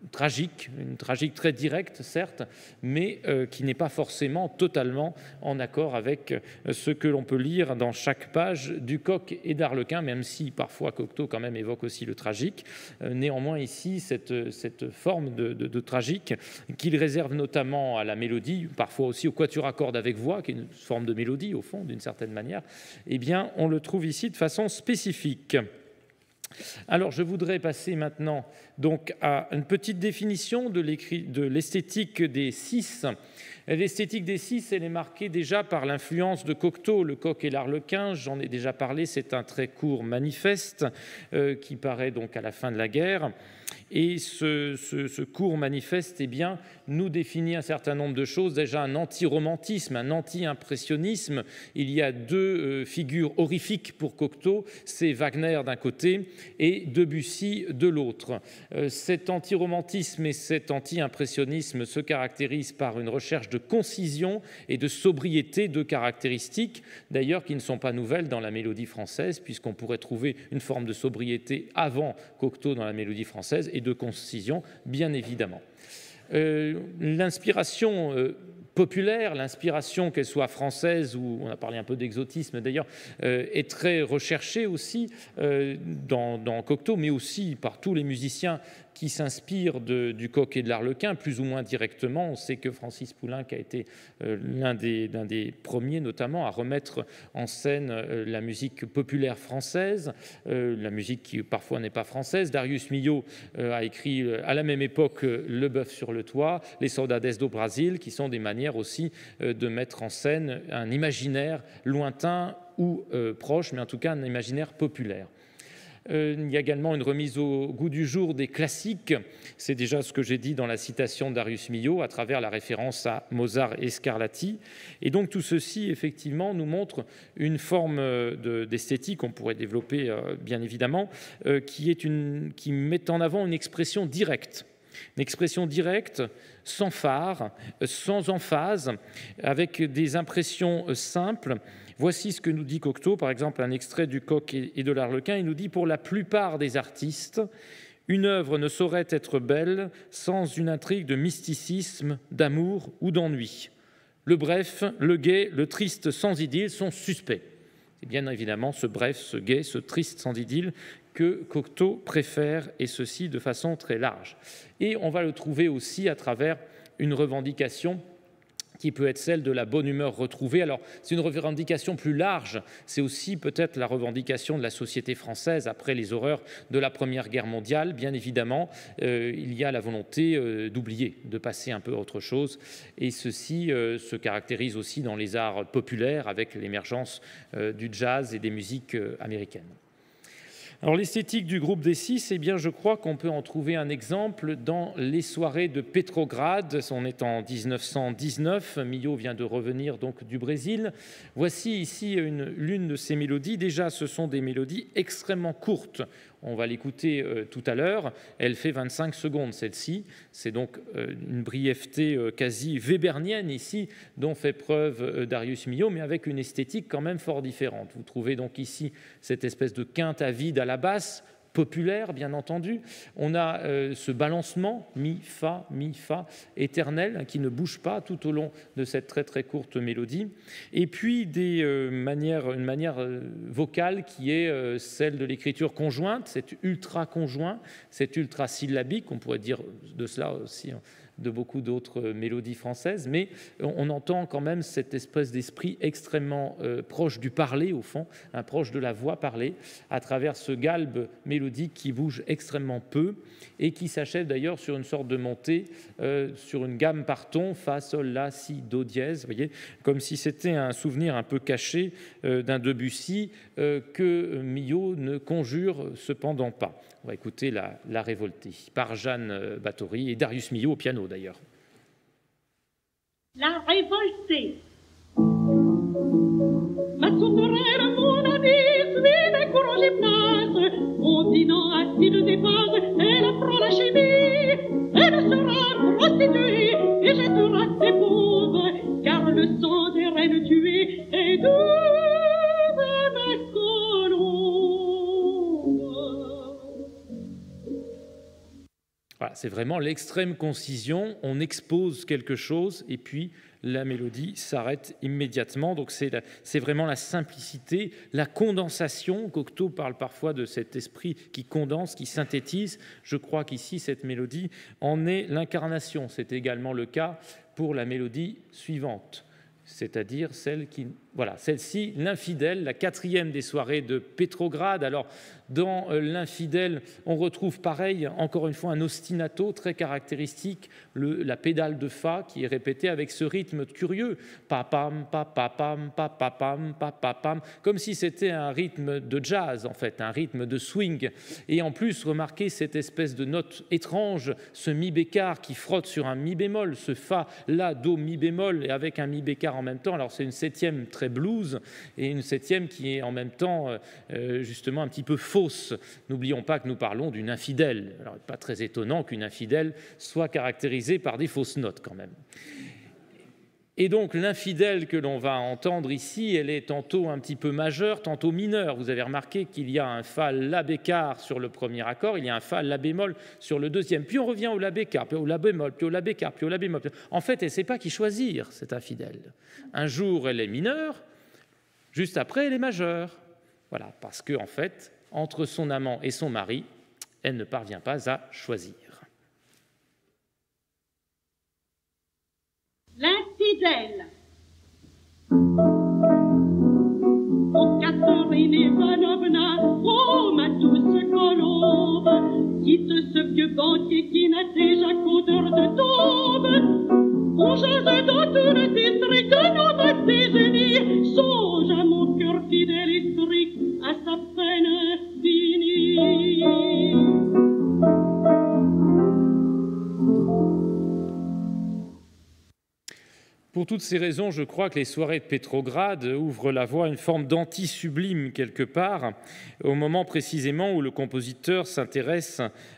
tragique, une tragique très directe, certes, mais euh, qui n'est pas forcément totalement en accord avec ce que l'on peut lire dans chaque page du Coq et d'Arlequin, même si parfois Cocteau quand même évoque aussi le tragique. Euh, néanmoins, ici, cette, cette forme de, de, de tragique qu'il réserve notamment à la mélodie, parfois aussi au quatuor à cordes avec voix, qui est une forme de mélodie, au fond, d'une certaine manière, eh bien, on le trouve ici de façon spécifique. Alors, je voudrais passer maintenant donc à une petite définition de l'esthétique des six. L'esthétique des six, elle est marquée déjà par l'influence de Cocteau, le Coq et l'Arlequin. J'en ai déjà parlé, c'est un très court manifeste euh, qui paraît donc à la fin de la guerre. Et ce, ce, ce court manifeste eh bien, nous définit un certain nombre de choses. Déjà un anti-romantisme, un anti-impressionnisme. Il y a deux euh, figures horrifiques pour Cocteau, c'est Wagner d'un côté et Debussy de l'autre. Euh, cet anti-romantisme et cet anti-impressionnisme se caractérisent par une recherche de concision et de sobriété, deux caractéristiques d'ailleurs qui ne sont pas nouvelles dans la mélodie française, puisqu'on pourrait trouver une forme de sobriété avant Cocteau dans la mélodie française et de concision, bien évidemment. Euh, l'inspiration euh, populaire, l'inspiration, qu'elle soit française ou on a parlé un peu d'exotisme d'ailleurs, euh, est très recherchée aussi euh, dans, dans Cocteau, mais aussi par tous les musiciens qui s'inspirent du Coq et de l'Arlequin, plus ou moins directement. On sait que Francis Poulenc a été euh, l'un des, l'un des premiers, notamment, à remettre en scène euh, la musique populaire française, euh, la musique qui parfois n'est pas française. Darius Milhaud euh, a écrit euh, à la même époque euh, Le Bœuf sur le toit, Les Saudades do Brasil, qui sont des manières aussi euh, de mettre en scène un imaginaire lointain ou euh, proche, mais en tout cas un imaginaire populaire. Euh, il y a également une remise au goût du jour des classiques. C'est déjà ce que j'ai dit dans la citation de Darius Milhaud à travers la référence à Mozart et Scarlatti. Et donc tout ceci, effectivement, nous montre une forme d'esthétique, de, on pourrait développer euh, bien évidemment, euh, qui, est une, qui met en avant une expression directe. Une expression directe, sans phare, sans emphase, avec des impressions simples. Voici ce que nous dit Cocteau, par exemple un extrait du Coq et de l'Arlequin. Il nous dit « Pour la plupart des artistes, une œuvre ne saurait être belle sans une intrigue de mysticisme, d'amour ou d'ennui. Le bref, le gai, le triste sans idylle sont suspects. » C'est bien évidemment ce bref, ce gai, ce triste sans idylle que Cocteau préfère, et ceci de façon très large. Et on va le trouver aussi à travers une revendication qui peut être celle de la bonne humeur retrouvée. Alors, c'est une revendication plus large, c'est aussi peut-être la revendication de la société française après les horreurs de la Première Guerre mondiale. Bien évidemment, euh, il y a la volonté euh, d'oublier, de passer un peu à autre chose, et ceci euh, se caractérise aussi dans les arts populaires avec l'émergence euh, du jazz et des musiques euh, américaines. Alors l'esthétique du groupe des six, eh bien, je crois qu'on peut en trouver un exemple dans les soirées de Petrograd. On est en mille neuf cent dix-neuf, Milhaud vient de revenir donc du Brésil. Voici ici l'une de ces mélodies. Déjà, ce sont des mélodies extrêmement courtes. On va l'écouter euh, tout à l'heure. Elle fait vingt-cinq secondes, celle-ci. C'est donc euh, une brièveté euh, quasi webernienne ici, dont fait preuve euh, Darius Milhaud, mais avec une esthétique quand même fort différente. Vous trouvez donc ici cette espèce de quinte à vide à la basse, populaire, bien entendu. On a euh, ce balancement, mi, fa, mi, fa, éternel, hein, qui ne bouge pas tout au long de cette très très courte mélodie. Et puis des, euh, manières, une manière euh, vocale qui est euh, celle de l'écriture conjointe, c'est ultra conjoint, c'est ultra syllabique, on pourrait dire de cela aussi, hein, de beaucoup d'autres mélodies françaises, mais on entend quand même cette espèce d'esprit extrêmement euh, proche du parler, au fond, hein, proche de la voix parlée, à travers ce galbe mélodique qui bouge extrêmement peu et qui s'achève d'ailleurs sur une sorte de montée, euh, sur une gamme par ton, fa, sol, la, si, do dièse, vous voyez, comme si c'était un souvenir un peu caché euh, d'un Debussy euh, que Milhaud ne conjure cependant pas. On va écouter la, la Révoltée par Jeanne Báthory et Darius Milhaud au piano d'ailleurs. La Révoltée. Ma souveraine, mon ami, suivez courant les places. Continent assis de départ, elle apprend la chimie. Elle sera prostituée et jettera ses pauvres, car le sang des reines tuées est doux à ma colombe. Voilà, c'est vraiment l'extrême concision, on expose quelque chose et puis la mélodie s'arrête immédiatement. Donc c'est, la, c'est vraiment la simplicité, la condensation. Cocteau parle parfois de cet esprit qui condense, qui synthétise. Je crois qu'ici, cette mélodie en est l'incarnation. C'est également le cas pour la mélodie suivante, c'est-à-dire celle qui... Voilà, celle-ci, l'infidèle, la quatrième des soirées de Pétrograd. Alors, dans l'infidèle, on retrouve pareil, encore une fois, un ostinato très caractéristique, le, la pédale de fa qui est répétée avec ce rythme curieux, papam, papapam, papapam, papapam, comme si c'était un rythme de jazz, en fait, un rythme de swing. Et en plus, remarquez cette espèce de note étrange, ce mi bécard qui frotte sur un mi bémol, ce fa, la, do, mi bémol, et avec un mi bécard en même temps. Alors, c'est une septième très blues et une septième qui est en même temps euh, justement un petit peu fausse. N'oublions pas que nous parlons d'une infidèle. Alors, pas très étonnant qu'une infidèle soit caractérisée par des fausses notes quand même. Et donc l'infidèle que l'on va entendre ici, elle est tantôt un petit peu majeure, tantôt mineure. Vous avez remarqué qu'il y a un fa la bécard sur le premier accord, il y a un fa la bémol sur le deuxième, puis on revient au la bécard, puis au la bémol, puis au la bécard, puis au la bémol. En fait, elle ne sait pas qui choisir, cette infidèle. Un jour, elle est mineure, juste après, elle est majeure. Voilà, parce qu'en en fait, entre son amant et son mari, elle ne parvient pas à choisir. L'infidèle. Oh, Catherine Ivanovna, oh, ma douce colombe, quitte ce vieux banquier qui n'a déjà qu'odeur de tombe. On jase dans tout le district de nos matés unis, songe à mon cœur fidèle et strict, à sa peine finie. Pour toutes ces raisons, je crois que les soirées de Pétrograd ouvrent la voie à une forme d'anti-sublime quelque part, au moment précisément où le compositeur s'intéresse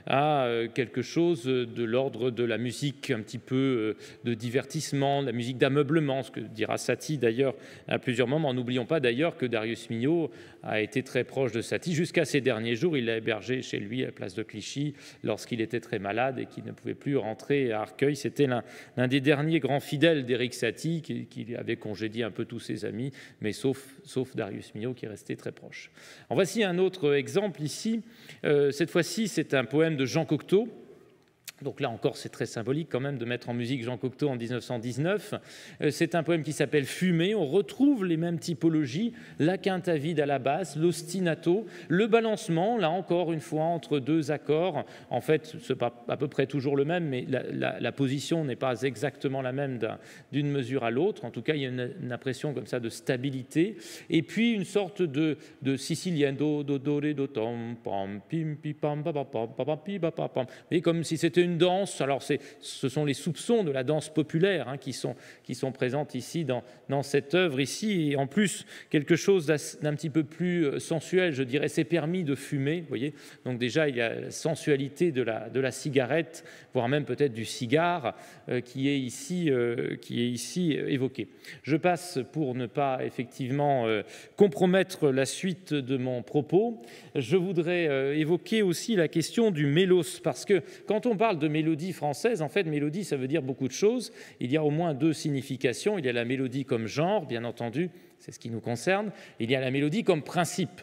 à quelque chose de l'ordre de la musique un petit peu de divertissement, de la musique d'ameublement, ce que dira Satie d'ailleurs à plusieurs moments. N'oublions pas d'ailleurs que Darius Milhaud a été très proche de Satie. Jusqu'à ces derniers jours, il l'a hébergé chez lui à la place de Clichy lorsqu'il était très malade et qu'il ne pouvait plus rentrer à Arcueil. C'était l'un, l'un des derniers grands fidèles d'Éric Satie, Qui, qui avait congédié un peu tous ses amis, mais sauf, sauf Darius Milhaud qui est resté très proche. En voici un autre exemple ici. Euh, cette fois-ci, c'est un poème de Jean Cocteau. Donc là encore, c'est très symbolique quand même de mettre en musique Jean Cocteau en dix-neuf cent dix-neuf. C'est un poème qui s'appelle « Fumée ». On retrouve les mêmes typologies, la quinte à vide à la basse, l'ostinato, le balancement, là encore une fois, entre deux accords. En fait, ce n'est pas à peu près toujours le même, mais la, la, la position n'est pas exactement la même d'un, d'une mesure à l'autre. En tout cas, il y a une, une impression comme ça de stabilité. Et puis, une sorte de, de sicilienne, do, do, do, ré, do, tom, pam, pim, pi, pam, pa, pa, pam, pa, pa, pi, pa, pa, pam. Et comme si c'était une danse. Alors c'est, ce sont les soupçons de la danse populaire hein, qui sont qui sont présentes ici dans dans cette œuvre ici, et en plus quelque chose d'un petit peu plus sensuel, je dirais. C'est permis de fumer, vous voyez. Donc déjà il y a la sensualité de la de la cigarette, voire même peut-être du cigare euh, qui est ici euh, qui est ici évoqué. Je passe pour ne pas effectivement euh, compromettre la suite de mon propos. Je voudrais euh, évoquer aussi la question du mélos, parce que quand on parle de mélodie française, en fait, mélodie, ça veut dire beaucoup de choses. Il y a au moins deux significations. Il y a la mélodie comme genre, bien entendu, c'est ce qui nous concerne. Il y a la mélodie comme principe.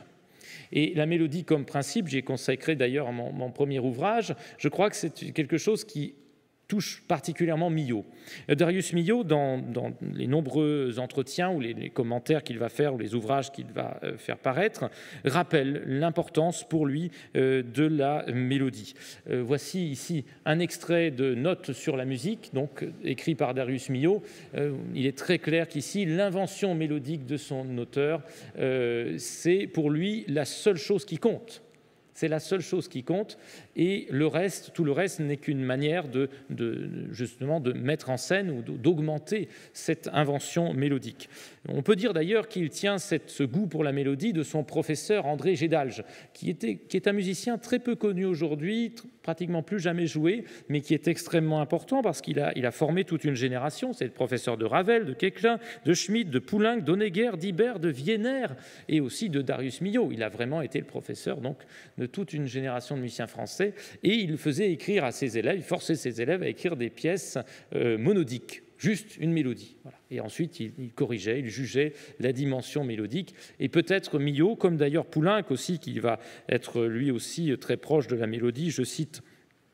Et la mélodie comme principe, j'ai consacré d'ailleurs mon, mon premier ouvrage, je crois que c'est quelque chose qui touche particulièrement Milhaud. Darius Milhaud, dans, dans les nombreux entretiens ou les, les commentaires qu'il va faire ou les ouvrages qu'il va euh, faire paraître, rappelle l'importance pour lui euh, de la mélodie. Euh, voici ici un extrait de Notes sur la musique, donc écrit par Darius Milhaud. Euh, il est très clair qu'ici, l'invention mélodique de son auteur, euh, c'est pour lui la seule chose qui compte. C'est la seule chose qui compte, et le reste, tout le reste n'est qu'une manière de, de, justement de mettre en scène ou d'augmenter cette invention mélodique. On peut dire d'ailleurs qu'il tient cette, ce goût pour la mélodie de son professeur André Gédalge, qui, était, qui est un musicien très peu connu aujourd'hui, pratiquement plus jamais joué, mais qui est extrêmement important parce qu'il a, il a formé toute une génération. C'est le professeur de Ravel, de Queclin, de Schmitt, de Poulenc, d'Honegger, d'Ibert, de Wiener et aussi de Darius Milhaud. Il a vraiment été le professeur donc, de toute une génération de musiciens français, et il faisait écrire à ses élèves, il forçait ses élèves à écrire des pièces euh, monodiques, juste une mélodie. Voilà. Et ensuite, il, il corrigeait, il jugeait la dimension mélodique. Et peut-être Milhaud, comme d'ailleurs Poulenc aussi, qui va être lui aussi très proche de la mélodie. Je cite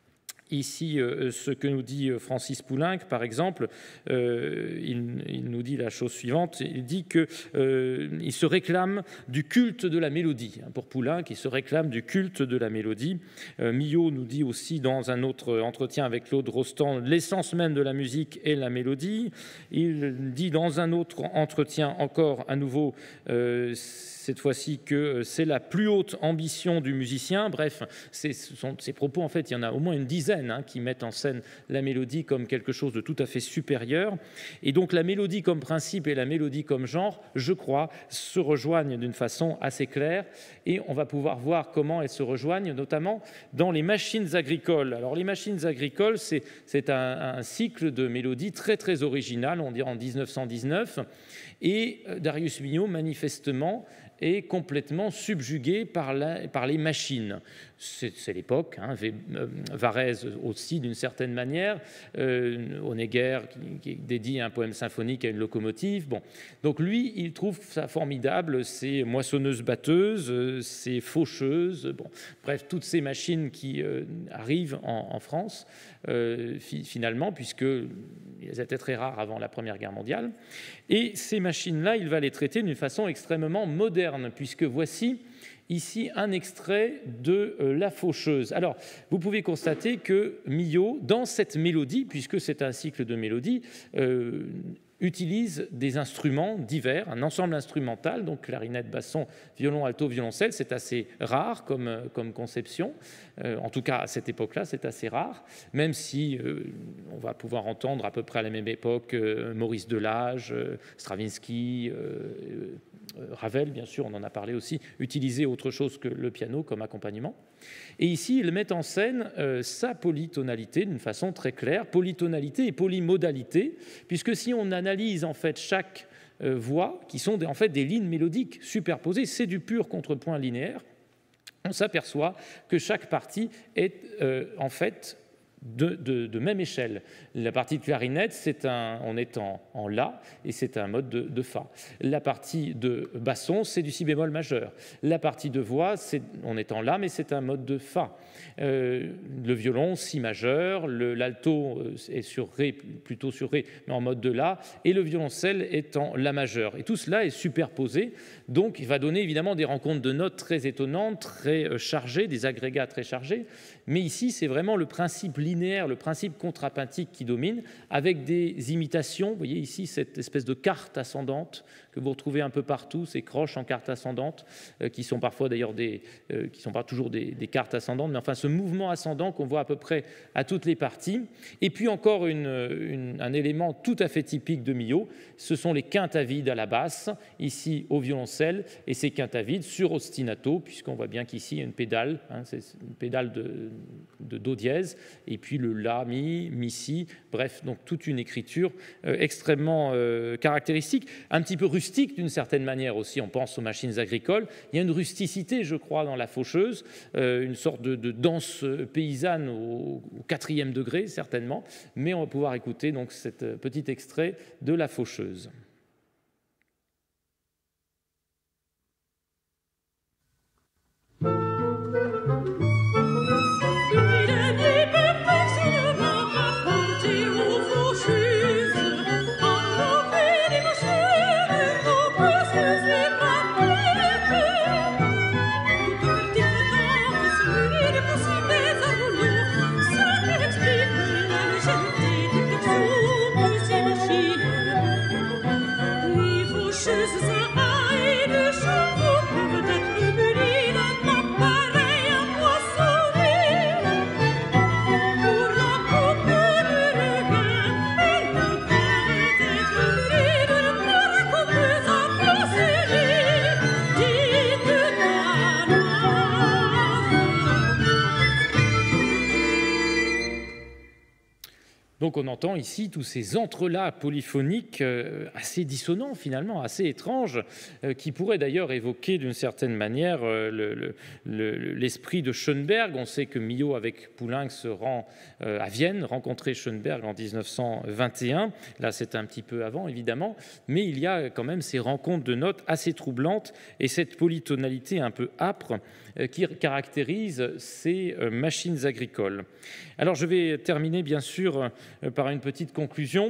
ici euh, ce que nous dit Francis Poulenc, par exemple. Euh, il, il nous dit la chose suivante. Il dit qu'il euh, se réclame du culte de la mélodie. Pour Poulenc, il se réclame du culte de la mélodie. Euh, Milhaud nous dit aussi dans un autre entretien avec Claude Rostand, l'essence même de la musique est la mélodie. Il dit dans un autre entretien encore à nouveau, euh, cette fois-ci, que c'est la plus haute ambition du musicien. Bref, ce sont ces propos, en fait, il y en a au moins une dizaine hein, qui mettent en scène la mélodie comme quelque chose de tout à fait supérieur. Et donc la mélodie comme principe et la mélodie comme genre, je crois, se rejoignent d'une façon assez claire. Et on va pouvoir voir comment elles se rejoignent, notamment dans les machines agricoles. Alors les machines agricoles, c'est, c'est un, un cycle de mélodies très très original, on dirait en mille neuf cent dix-neuf. Et Darius Milhaud, manifestement, est complètement subjugué par, la, par les machines. C'est, c'est l'époque, hein, Varèse aussi d'une certaine manière, euh, Honegger qui, qui dédie un poème symphonique à une locomotive. Bon. Donc lui, il trouve ça formidable, ces moissonneuses-batteuses, ces faucheuses, bon. Bref, toutes ces machines qui euh, arrivent en, en France, euh, fi, finalement, puisqu'elles étaient très rares avant la Première Guerre mondiale. Et ces machines-là, il va les traiter d'une façon extrêmement moderne, puisque voici ici un extrait de euh, La Faucheuse. Alors, vous pouvez constater que Milhaud, dans cette mélodie, puisque c'est un cycle de mélodies, euh, utilise des instruments divers, un ensemble instrumental, donc clarinette, basson, violon, alto, violoncelle. C'est assez rare comme, comme conception. Euh, en tout cas, à cette époque-là, c'est assez rare, même si euh, on va pouvoir entendre à peu près à la même époque euh, Maurice Delage, euh, Stravinsky, euh, Ravel, bien sûr, on en a parlé aussi, utiliser autre chose que le piano comme accompagnement. Et ici, il met en scène euh, sa polytonalité d'une façon très claire, polytonalité et polymodalité, puisque si on analyse en fait chaque euh, voix, qui sont des, en fait des lignes mélodiques superposées, c'est du pur contrepoint linéaire, on s'aperçoit que chaque partie est euh, en fait De, de, de même échelle. La partie de clarinette, c'est un, on est en, en La et c'est un mode de, de Fa. La partie de basson, c'est du Si bémol majeur. La partie de voix, c'est, on est en La, mais c'est un mode de Fa. Euh, le violon, Si majeur, le, l'alto est sur Ré, plutôt sur Ré, mais en mode de La, et le violoncelle est en La majeur. Et tout cela est superposé, donc il va donner évidemment des rencontres de notes très étonnantes, très chargées, des agrégats très chargés, mais ici, c'est vraiment le principe linéaire, le principe contrapuntique qui domine, avec des imitations. Vous voyez ici cette espèce de carte ascendante que vous retrouvez un peu partout, ces croches en carte ascendante, euh, qui sont parfois d'ailleurs des, euh, qui sont pas toujours des, des cartes ascendantes, mais enfin ce mouvement ascendant qu'on voit à peu près à toutes les parties. Et puis encore une, une, un élément tout à fait typique de Milhaud, ce sont les quintes à vide à la basse, ici au violoncelle, et ces quintes à vide sur ostinato, puisqu'on voit bien qu'ici il y a une pédale, hein, c'est une pédale de, de do dièse, et puis le La, Mi, Mi, Si, bref, donc toute une écriture euh, extrêmement euh, caractéristique, un petit peu rustique d'une certaine manière aussi, on pense aux machines agricoles. Il y a une rusticité, je crois, dans La Faucheuse, euh, une sorte de, de danse paysanne au, au quatrième degré, certainement, mais on va pouvoir écouter donc cet petit extrait de La Faucheuse. Explique la légèreté des sous de ces machines. donc on entend ici tous ces entrelacs polyphoniques assez dissonants finalement, assez étranges, qui pourraient d'ailleurs évoquer d'une certaine manière le, le, le, l'esprit de Schoenberg. On sait que Milhaud avec Poulenc se rend à Vienne, rencontrer Schoenberg en mille neuf cent vingt et un. Là c'est un petit peu avant évidemment, mais il y a quand même ces rencontres de notes assez troublantes et cette polytonalité un peu âpre qui caractérise ces machines agricoles. Alors je vais terminer bien sûr par une petite conclusion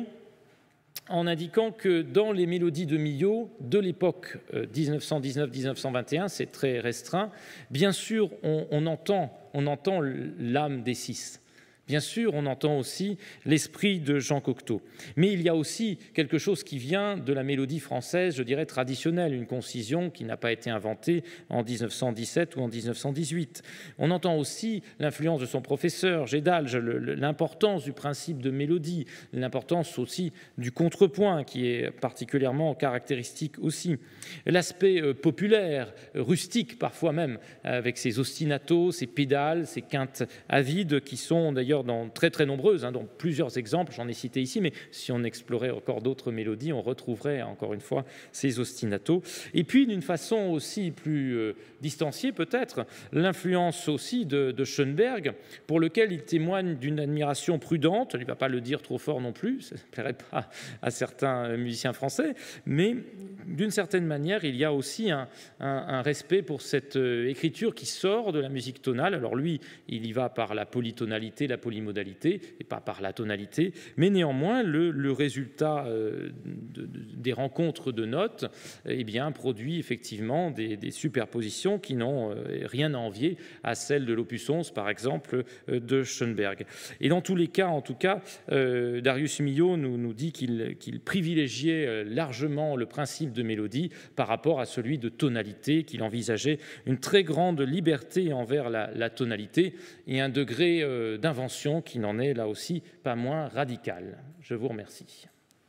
en indiquant que dans les mélodies de Milhaud de l'époque mille neuf cent dix-neuf à mille neuf cent vingt et un, c'est très restreint, bien sûr on, on entend, on entend l'âme des six. Bien sûr, on entend aussi l'esprit de Jean Cocteau. Mais il y a aussi quelque chose qui vient de la mélodie française, je dirais traditionnelle, une concision qui n'a pas été inventée en mille neuf cent dix-sept ou en mille neuf cent dix-huit. On entend aussi l'influence de son professeur, Gédalge, l'importance du principe de mélodie, l'importance aussi du contrepoint, qui est particulièrement caractéristique aussi. L'aspect populaire, rustique parfois même, avec ses ostinatos, ses pédales, ses quintes avides, qui sont d'ailleurs dans très très nombreuses, hein, dans plusieurs exemples, j'en ai cité ici, mais si on explorait encore d'autres mélodies, on retrouverait encore une fois ces ostinatos. Et puis d'une façon aussi plus euh, distanciée peut-être, l'influence aussi de, de Schoenberg, pour lequel il témoigne d'une admiration prudente, il ne va pas le dire trop fort non plus, ça ne plairait pas à certains musiciens français, mais d'une certaine manière, il y a aussi un, un, un respect pour cette euh, écriture qui sort de la musique tonale. Alors lui, il y va par la polytonalité, la polymodalité et pas par la tonalité, mais néanmoins le, le résultat euh, de, de, des rencontres de notes eh bien, produit effectivement des, des superpositions qui n'ont euh, rien à envier à celles de l'opus onze par exemple euh, de Schoenberg. Et dans tous les cas, en tout cas, euh, Darius Milhaud nous, nous dit qu'il qu'il privilégiait largement le principe de mélodie par rapport à celui de tonalité, qu'il envisageait une très grande liberté envers la, la tonalité et un degré euh, d'invention qui n'en est là aussi pas moins radicale. Je vous remercie.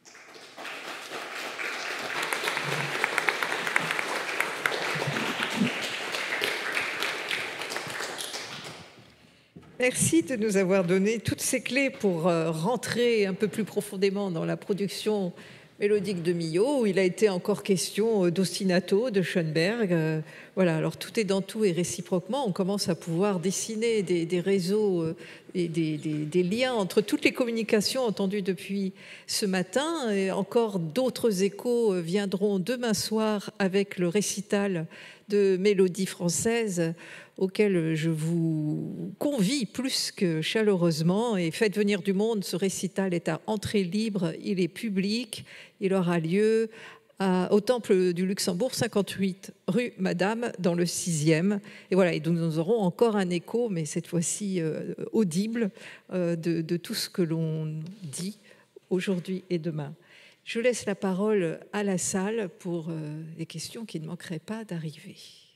Merci de nous avoir donné toutes ces clés pour rentrer un peu plus profondément dans la production mélodique de Milhaud, où il a été encore question d'ostinato, de Schoenberg. Euh, voilà, alors tout est dans tout et réciproquement, on commence à pouvoir dessiner des, des réseaux euh, et des, des, des liens entre toutes les communications entendues depuis ce matin. Et encore d'autres échos viendront demain soir avec le récital de mélodies françaises auquel je vous convie plus que chaleureusement. Et faites venir du monde, ce récital est à entrée libre, il est public, il aura lieu à, au Temple du Luxembourg, cinquante-huit rue Madame, dans le sixième. Et voilà, et nous aurons encore un écho, mais cette fois-ci euh, audible, euh, de, de tout ce que l'on dit aujourd'hui et demain. Je laisse la parole à la salle pour euh, les questions qui ne manqueraient pas d'arriver.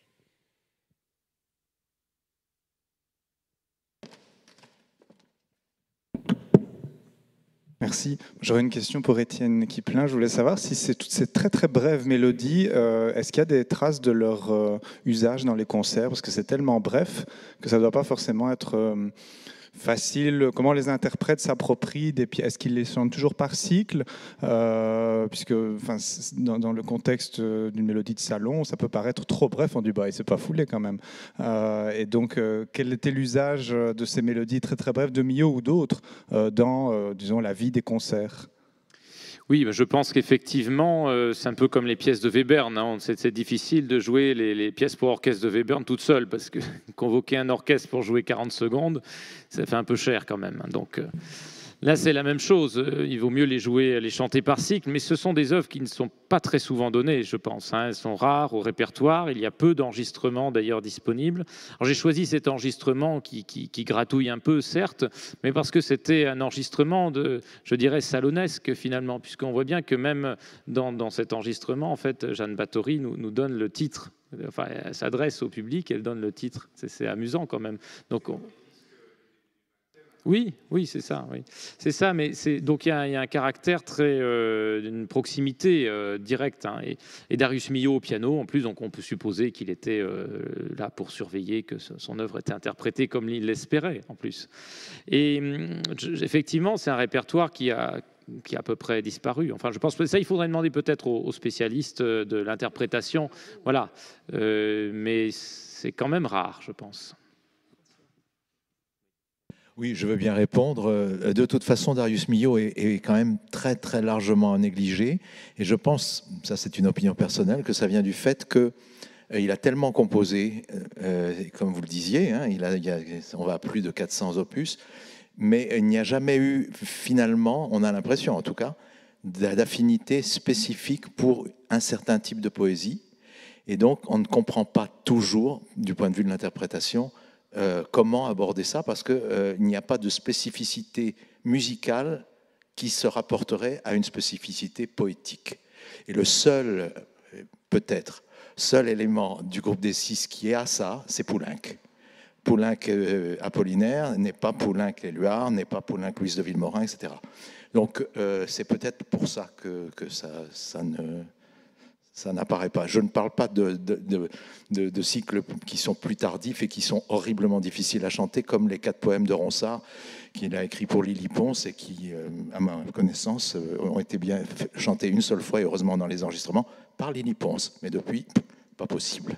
Merci. J'aurais une question pour Étienne Kiplin. Je voulais savoir si c'est toutes ces très très brèves mélodies, euh, est-ce qu'il y a des traces de leur euh, usage dans les concerts? Parce que c'est tellement bref que ça ne doit pas forcément être euh, facile. Comment les interprètes s'approprient des pièces? Est-ce qu'ils les chantent toujours par cycle? euh, Puisque enfin, dans, dans le contexte d'une mélodie de salon, ça peut paraître trop bref en Dubaï. C'est pas foulé quand même. Euh, et donc, euh, quel était l'usage de ces mélodies très très brèves de Milhaud ou d'autres euh, dans, euh, disons, la vie des concerts? Oui, je pense qu'effectivement, euh, c'est un peu comme les pièces de Webern. Hein. C'est difficile de jouer les, les pièces pour orchestre de Webern toute seule, parce que convoquer un orchestre pour jouer quarante secondes, ça fait un peu cher quand même. Donc euh, là, c'est la même chose. Il vaut mieux les jouer, les chanter par cycle, mais ce sont des œuvres qui ne sont pas très souvent données, je pense. Hein. Elles sont rares au répertoire. Il y a peu d'enregistrements d'ailleurs disponibles. Alors j'ai choisi cet enregistrement qui, qui, qui gratouille un peu, certes, mais parce que c'était un enregistrement de, je dirais, salonesque finalement, puisqu'on voit bien que même dans, dans cet enregistrement, en fait, Jeanne Báthory nous, nous donne le titre. Enfin, elle s'adresse au public, elle donne le titre. C'est amusant quand même. Donc on... Oui, oui, c'est ça. Oui. C'est ça, mais c'est donc il y, y a un caractère très euh, d'une proximité euh, directe. Hein, et, et Darius Milhaud au piano, en plus, donc on peut supposer qu'il était euh, là pour surveiller que son œuvre était interprétée comme il l'espérait, en plus. Et je, effectivement, c'est un répertoire qui a qui a à peu près disparu. Enfin, je pense que ça, il faudrait demander peut-être aux, aux spécialistes de l'interprétation. Voilà, euh, mais c'est quand même rare, je pense. Oui, je veux bien répondre. De toute façon, Darius Milhaud est, est quand même très, très largement négligé. Et je pense, ça c'est une opinion personnelle, que ça vient du fait que euh, il a tellement composé, euh, comme vous le disiez, hein, il a, il y a, on va à plus de quatre cents opus, mais il n'y a jamais eu, finalement, on a l'impression en tout cas, d'affinité spécifique pour un certain type de poésie. Et donc, on ne comprend pas toujours, du point de vue de l'interprétation, Euh, comment aborder ça, parce qu'il euh, n'y a pas de spécificité musicale qui se rapporterait à une spécificité poétique. Et le seul, peut-être, seul élément du groupe des six qui a ça, c'est Poulenc. Poulenc euh, Apollinaire n'est pas Poulenc Éluard, n'est pas Poulenc Louise de Villemorin, et cetera. Donc euh, c'est peut-être pour ça que, que ça, ça ne... ça n'apparaît pas. Je ne parle pas de, de, de, de, de cycles qui sont plus tardifs et qui sont horriblement difficiles à chanter, comme les quatre poèmes de Ronsard qu'il a écrits pour Lily Pons et qui, à ma connaissance, ont été bien chantés une seule fois, et heureusement dans les enregistrements, par Lily Pons. Mais depuis, pas possible.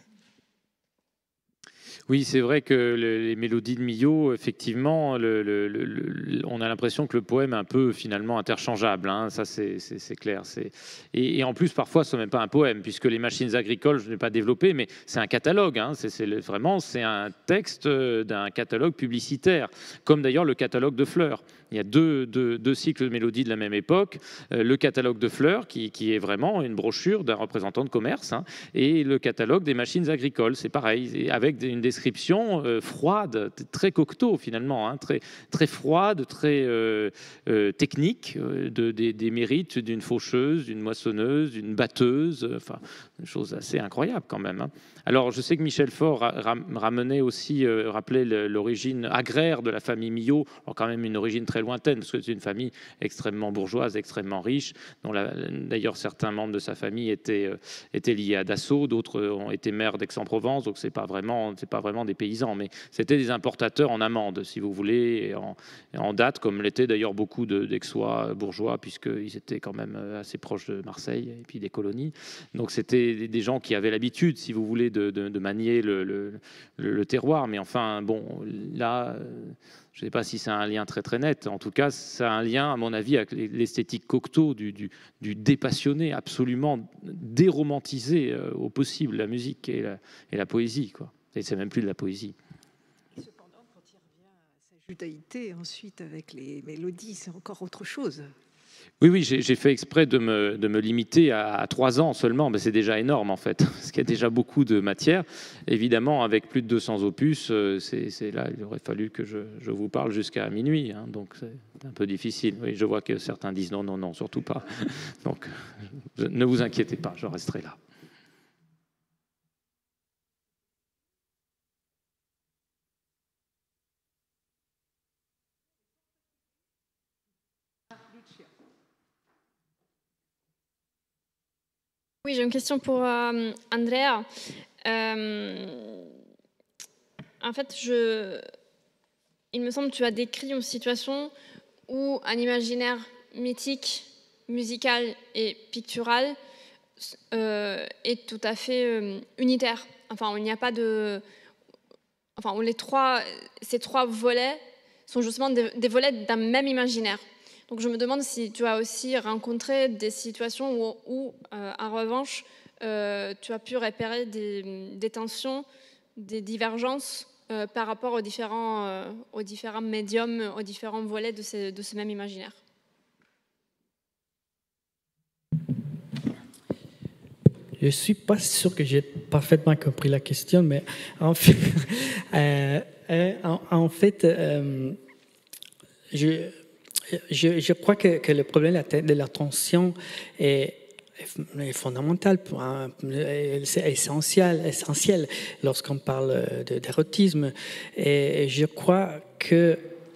Oui, c'est vrai que le, les mélodies de Milhaud, effectivement, le, le, le, on a l'impression que le poème est un peu finalement interchangeable. Hein, ça, c'est clair. Et, et en plus, parfois, ce n'est même pas un poème, puisque les machines agricoles, je n'ai pas développé, mais c'est un catalogue. Hein, c'est vraiment, c'est un texte d'un catalogue publicitaire, comme d'ailleurs le catalogue de Fleurs. Il y a deux, deux, deux cycles de mélodies de la même époque. Euh, le catalogue de Fleurs, qui, qui est vraiment une brochure d'un représentant de commerce, hein, et le catalogue des machines agricoles, c'est pareil, avec une description euh, froide, très cocteau finalement, hein, très, très froide, très euh, euh, technique, euh, de, des, des mérites d'une faucheuse, d'une moissonneuse, d'une batteuse, euh, enfin, une chose assez incroyable quand même. Hein. Alors, je sais que Michel Faure ramenait aussi, euh, rappelait l'origine agraire de la famille Milhaud, alors quand même une origine très lointaine, parce que c'est une famille extrêmement bourgeoise, extrêmement riche, dont d'ailleurs certains membres de sa famille étaient, euh, étaient liés à Dassault, d'autres ont été maires d'Aix-en-Provence, donc c'est pas vraiment, c'est pas vraiment des paysans, mais c'était des importateurs en amande, si vous voulez, et en, et en date, comme l'étaient d'ailleurs beaucoup d'Aixois bourgeois, puisqu'ils étaient quand même assez proches de Marseille et puis des colonies. Donc c'était des gens qui avaient l'habitude, si vous voulez, de, de, de manier le, le, le terroir. Mais enfin, bon, là, je ne sais pas si c'est un lien très très net. En tout cas, ça a un lien, à mon avis, avec l'esthétique cocteau du, du, du dépassionné, absolument déromantisé au possible, la musique et la, et la poésie, quoi. Et c'est même plus de la poésie. Cependant, quand il revient à sa judaïté, ensuite, avec les mélodies, c'est encore autre chose. Oui, oui, j'ai fait exprès de me, de me limiter à, à trois ans seulement, mais c'est déjà énorme en fait, parce qu'il y a déjà beaucoup de matière. Évidemment, avec plus de deux cents opus, c'est là, il aurait fallu que je, je vous parle jusqu'à minuit, hein, donc c'est un peu difficile. Oui, je vois que certains disent non, non, non, surtout pas. Donc, je, ne vous inquiétez pas, je resterai là. Oui, j'ai une question pour euh, Andrea. Euh, en fait, je, il me semble que tu as décrit une situation où un imaginaire mythique, musical et pictural euh, est tout à fait euh, unitaire. Enfin, il n'y a pas de... Enfin, où les trois, ces trois volets sont justement des, des volets d'un même imaginaire. Donc je me demande si tu as aussi rencontré des situations où, où euh, en revanche, euh, tu as pu repérer des, des tensions, des divergences euh, par rapport aux différents, euh, aux différents médiums, aux différents volets de ce, de ce même imaginaire. Je ne suis pas sûr que j'ai parfaitement compris la question, mais en fait, euh, euh, en, en fait euh, je... Je, je crois que, que le problème de l'attention est, est fondamental, c'est essentiel, essentiel lorsqu'on parle d'érotisme. Et je crois que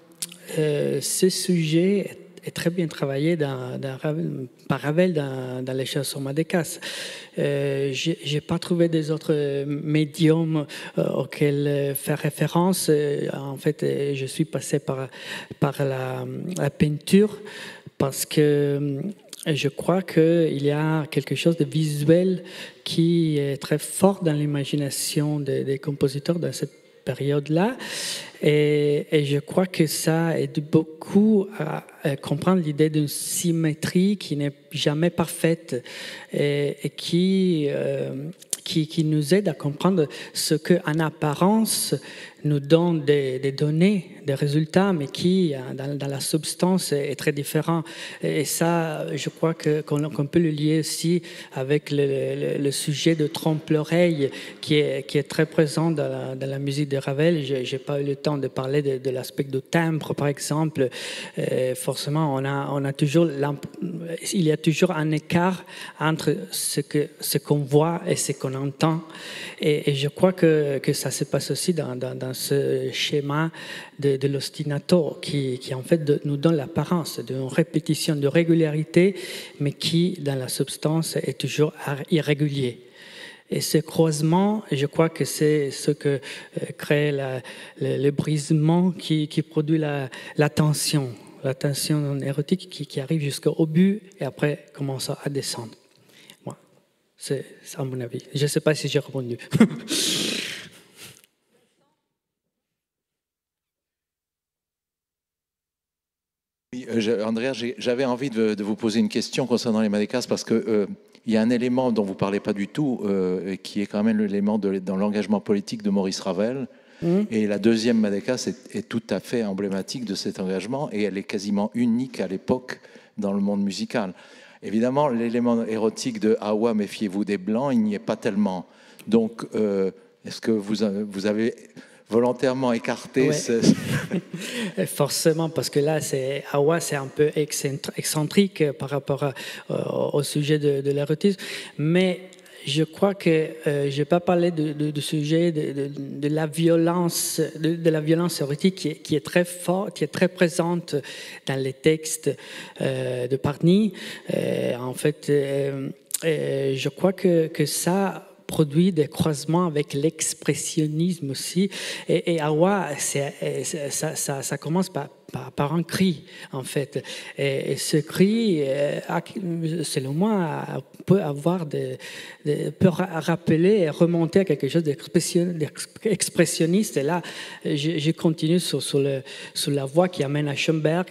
euh, ce sujet est très bien travaillé dans, dans, par Ravel dans, dans les chansons Madécas. Euh, je n'ai pas trouvé des autres médiums euh, auxquels faire référence. Euh, en fait, je suis passé par, par la, la peinture parce que je crois qu'il y a quelque chose de visuel qui est très fort dans l'imagination des, des compositeurs dans cette période-là. Et, et je crois que ça aide beaucoup à, à comprendre l'idée d'une symétrie qui n'est jamais parfaite et, et qui, euh, qui, qui nous aide à comprendre ce qu'en apparence nous donne des, des données, des résultats, mais qui, dans, dans la substance, est très différent. Et ça, je crois que, qu'on, qu'on peut le lier aussi avec le, le, le sujet de trompe-l'oreille qui est, qui est très présent dans la, dans la musique de Ravel. Je n'ai pas eu le temps de parler de, de l'aspect du timbre, par exemple. Euh, forcément, on a, on a toujours il y a toujours un écart entre ce, que, ce qu'on voit et ce qu'on entend. Et, et je crois que, que ça se passe aussi dans, dans, dans ce schéma de, de l'ostinato qui, qui en fait de, nous donne l'apparence d'une répétition de régularité, mais qui, dans la substance, est toujours irrégulier. Et ce croisement, je crois que c'est ce que euh, crée la, le, le brisement qui, qui produit la, la tension, la tension érotique qui, qui arrive jusqu'au but et après commence à descendre. Voilà. C'est ça mon avis. Je ne sais pas si j'ai répondu. Oui, euh, Andrea, j'avais envie de, de vous poser une question concernant les Madécas parce que euh, il y a un élément dont vous ne parlez pas du tout, euh, qui est quand même l'élément de, dans l'engagement politique de Maurice Ravel. Mmh. Et la deuxième Madécas est, est tout à fait emblématique de cet engagement et elle est quasiment unique à l'époque dans le monde musical. Évidemment, l'élément érotique de « Awa, méfiez-vous des Blancs », il n'y est pas tellement. Donc, euh, est-ce que vous, vous avez volontairement écarté ouais. ce... Forcément, parce que là, c'est Awa, c'est un peu excentrique par rapport à, euh, au sujet de, de l'érotisme, mais je crois que euh, je n'ai pas parlé du de, de sujet de, de, de la violence, de, de la violence érotique qui est, qui est très forte, qui est très présente dans les textes euh, de Parny. Euh, en fait, euh, euh, je crois que, que ça produit des croisements avec l'expressionnisme aussi. Et, et Awa, c'est, c'est, ça, ça, ça commence par, par, par un cri, en fait. Et, et ce cri, selon moi, peut avoir des, des, peut rappeler et remonter à quelque chose d'expressionniste. Et là, je, je continue sur, sur, le, sur la voie qui amène à Schoenberg,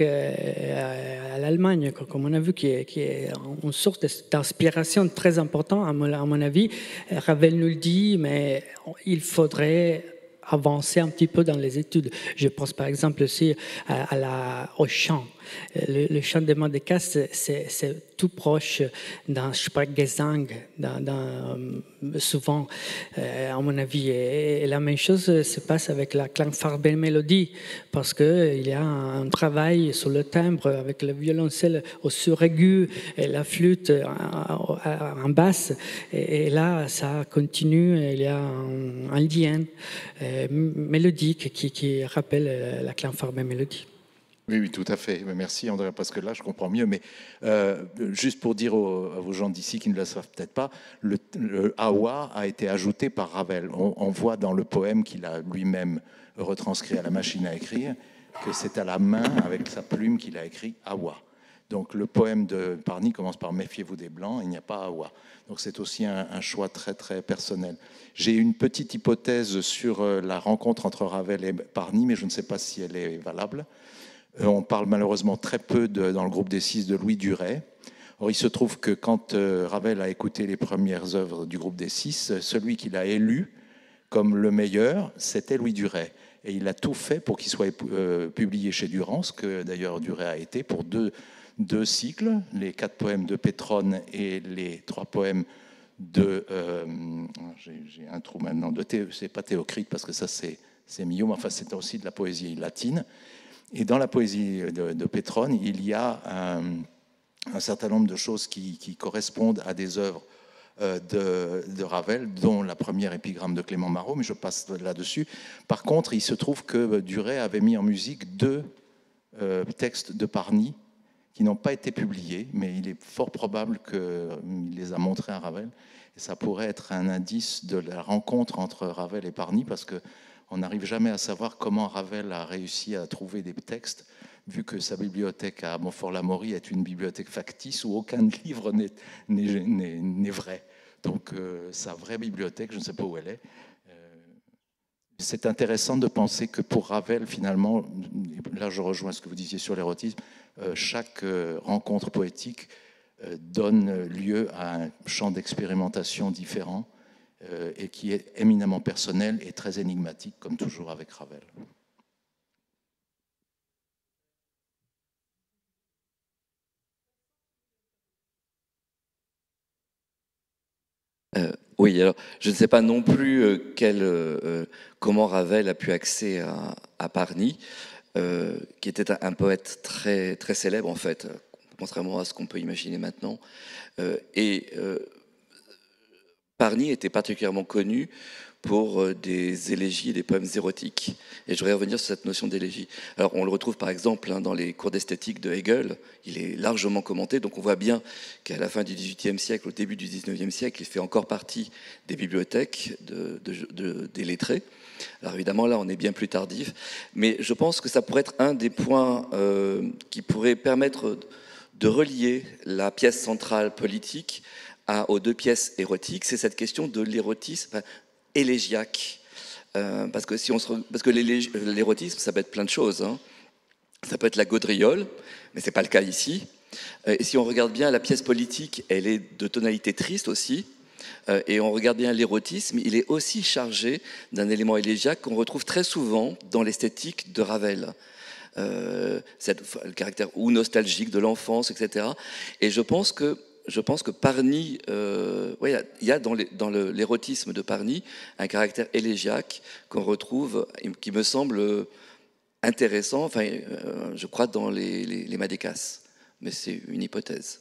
à l'Allemagne, comme on a vu, qui est, qui est une source d'inspiration très importante, à mon, à mon avis. Ravel nous le dit, mais il faudrait avancer un petit peu dans les études. Je pense par exemple aussi à, à la, au chant. Le, le chant des Madécas, c'est, c'est, c'est tout proche d'un Sprechgesang, d'un, d'un, souvent, euh, à mon avis. Et, et la même chose se passe avec la Klangfarbenmelodie, parce qu'il y a un, un travail sur le timbre avec le violoncelle au suraigu et la flûte en, en basse. Et, et là, ça continue, il y a un, un lien euh, mélodique qui, qui rappelle la Klangfarbenmelodie. Oui, oui, tout à fait. Merci André, parce que là, je comprends mieux. Mais euh, juste pour dire aux, aux gens d'ici qui ne le savent peut-être pas, le, le Awa a été ajouté par Ravel. On, on voit dans le poème qu'il a lui-même retranscrit à la machine à écrire que c'est à la main, avec sa plume, qu'il a écrit Awa. Donc le poème de Parny commence par « Méfiez-vous des Blancs », il n'y a pas Awa. Donc c'est aussi un, un choix très, très personnel. J'ai une petite hypothèse sur la rencontre entre Ravel et Parny, mais je ne sais pas si elle est valable. On parle malheureusement très peu de, dans le groupe des six de Louis Duret. Or, il se trouve que quand euh, Ravel a écouté les premières œuvres du groupe des six, celui qu'il a élu comme le meilleur, c'était Louis Duret. Et il a tout fait pour qu'il soit euh, publié chez Durand, ce que d'ailleurs Duret a été pour deux, deux cycles, les quatre poèmes de Pétrone et les trois poèmes de... Euh, j'ai, j'ai un trou maintenant, de Thé, c'est pas Théocrite parce que ça c'est, c'est Millot, mais enfin c'était aussi de la poésie latine. Et dans la poésie de, de Pétrone, il y a un, un certain nombre de choses qui, qui correspondent à des œuvres euh, de, de Ravel, dont la première épigramme de Clément Marot, mais je passe là-dessus. Par contre, il se trouve que Duret avait mis en musique deux euh, textes de Parny qui n'ont pas été publiés, mais il est fort probable qu'il les a montrés à Ravel. Et ça pourrait être un indice de la rencontre entre Ravel et Parny, parce qu'on n'arrive jamais à savoir comment Ravel a réussi à trouver des textes, vu que sa bibliothèque à Montfort-l'Amaury est une bibliothèque factice où aucun livre n'est vrai. Donc euh, sa vraie bibliothèque, je ne sais pas où elle est. Euh, c'est intéressant de penser que pour Ravel, finalement, là je rejoins ce que vous disiez sur l'érotisme, euh, chaque euh, rencontre poétique euh, donne lieu à un champ d'expérimentation différent euh, et qui est éminemment personnel et très énigmatique, comme toujours avec Ravel. Euh, oui, alors je ne sais pas non plus euh, quel, euh, comment Ravel a pu accéder à, à Parny, euh, qui était un, un poète très, très célèbre en fait, contrairement à ce qu'on peut imaginer maintenant. Euh, et euh, Parny était particulièrement connu pour des élégies et des poèmes érotiques. Et je voudrais revenir sur cette notion d'élégie. Alors, on le retrouve par exemple hein, dans les cours d'esthétique de Hegel. Il est largement commenté, donc on voit bien qu'à la fin du dix-huitième siècle, au début du dix-neuvième siècle, il fait encore partie des bibliothèques de, de, de, des lettrés. Alors évidemment, là, on est bien plus tardif, mais je pense que ça pourrait être un des points euh, qui pourrait permettre de relier la pièce centrale politique à, aux deux pièces érotiques. C'est cette question de l'érotisme, enfin, élégiaque, euh, parce que si on se, parce que l'érotisme, ça peut être plein de choses. Hein. Ça peut être la gaudriole, mais c'est pas le cas ici. Et si on regarde bien la pièce politique, elle est de tonalité triste aussi. Euh, et on regarde bien l'érotisme, il est aussi chargé d'un élément élégiaque qu'on retrouve très souvent dans l'esthétique de Ravel. Euh, cette, le caractère ou nostalgique de l'enfance, et cetera. Et je pense que Je pense que Parny, euh, ouais, il y a dans, les, dans le, l'érotisme de Parny un caractère élégiaque qu'on retrouve, qui me semble intéressant, enfin, euh, je crois, dans les, les, les Madécas. Mais c'est une hypothèse.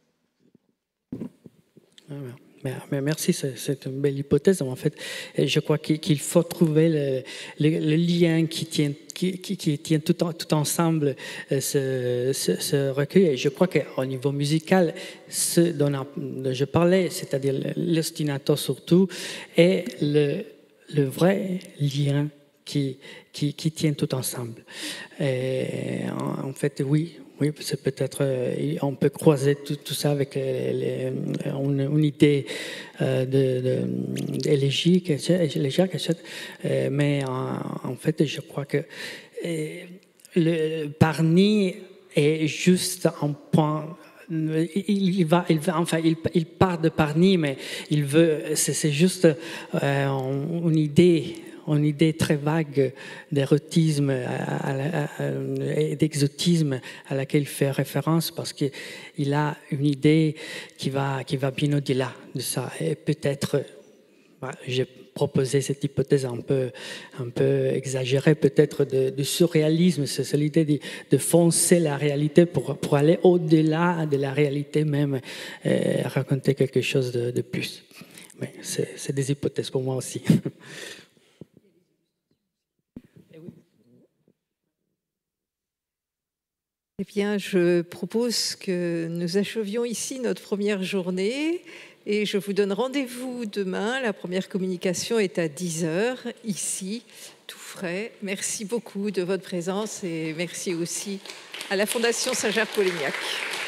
Merci, c'est une belle hypothèse. En fait, je crois qu'il faut trouver le, le, le lien qui tient, qui, qui, qui tient tout, en, tout ensemble ce, ce, ce recueil. Et je crois qu'au niveau musical, ce dont je parlais, c'est-à-dire l'ostinato surtout, est le, le vrai lien qui, qui, qui tient tout ensemble. Et en, en fait, oui. Oui, c'est peut-être, euh, on peut croiser tout, tout ça avec les, les, une, une idée euh, de, de, élégique, euh, mais en, en fait, je crois que euh, le Parny est juste un point. Il va, il va, enfin, il, il part de Parny, mais il veut, c'est, c'est juste euh, une idée. Une idée très vague d'érotisme et d'exotisme à laquelle il fait référence, parce qu'il a une idée qui va, qui va bien au-delà de ça. Et peut-être, bah, j'ai proposé cette hypothèse un peu, un peu exagérée, peut-être de, de surréalisme. C'est, c'est l'idée de, de foncer la réalité pour, pour aller au-delà de la réalité même, et raconter quelque chose de, de plus. Mais c'est, c'est des hypothèses pour moi aussi. Eh bien, je propose que nous achevions ici notre première journée et je vous donne rendez-vous demain. La première communication est à dix heures, ici, tout frais. Merci beaucoup de votre présence et merci aussi à la Fondation Saint-Gerbes-Polignac.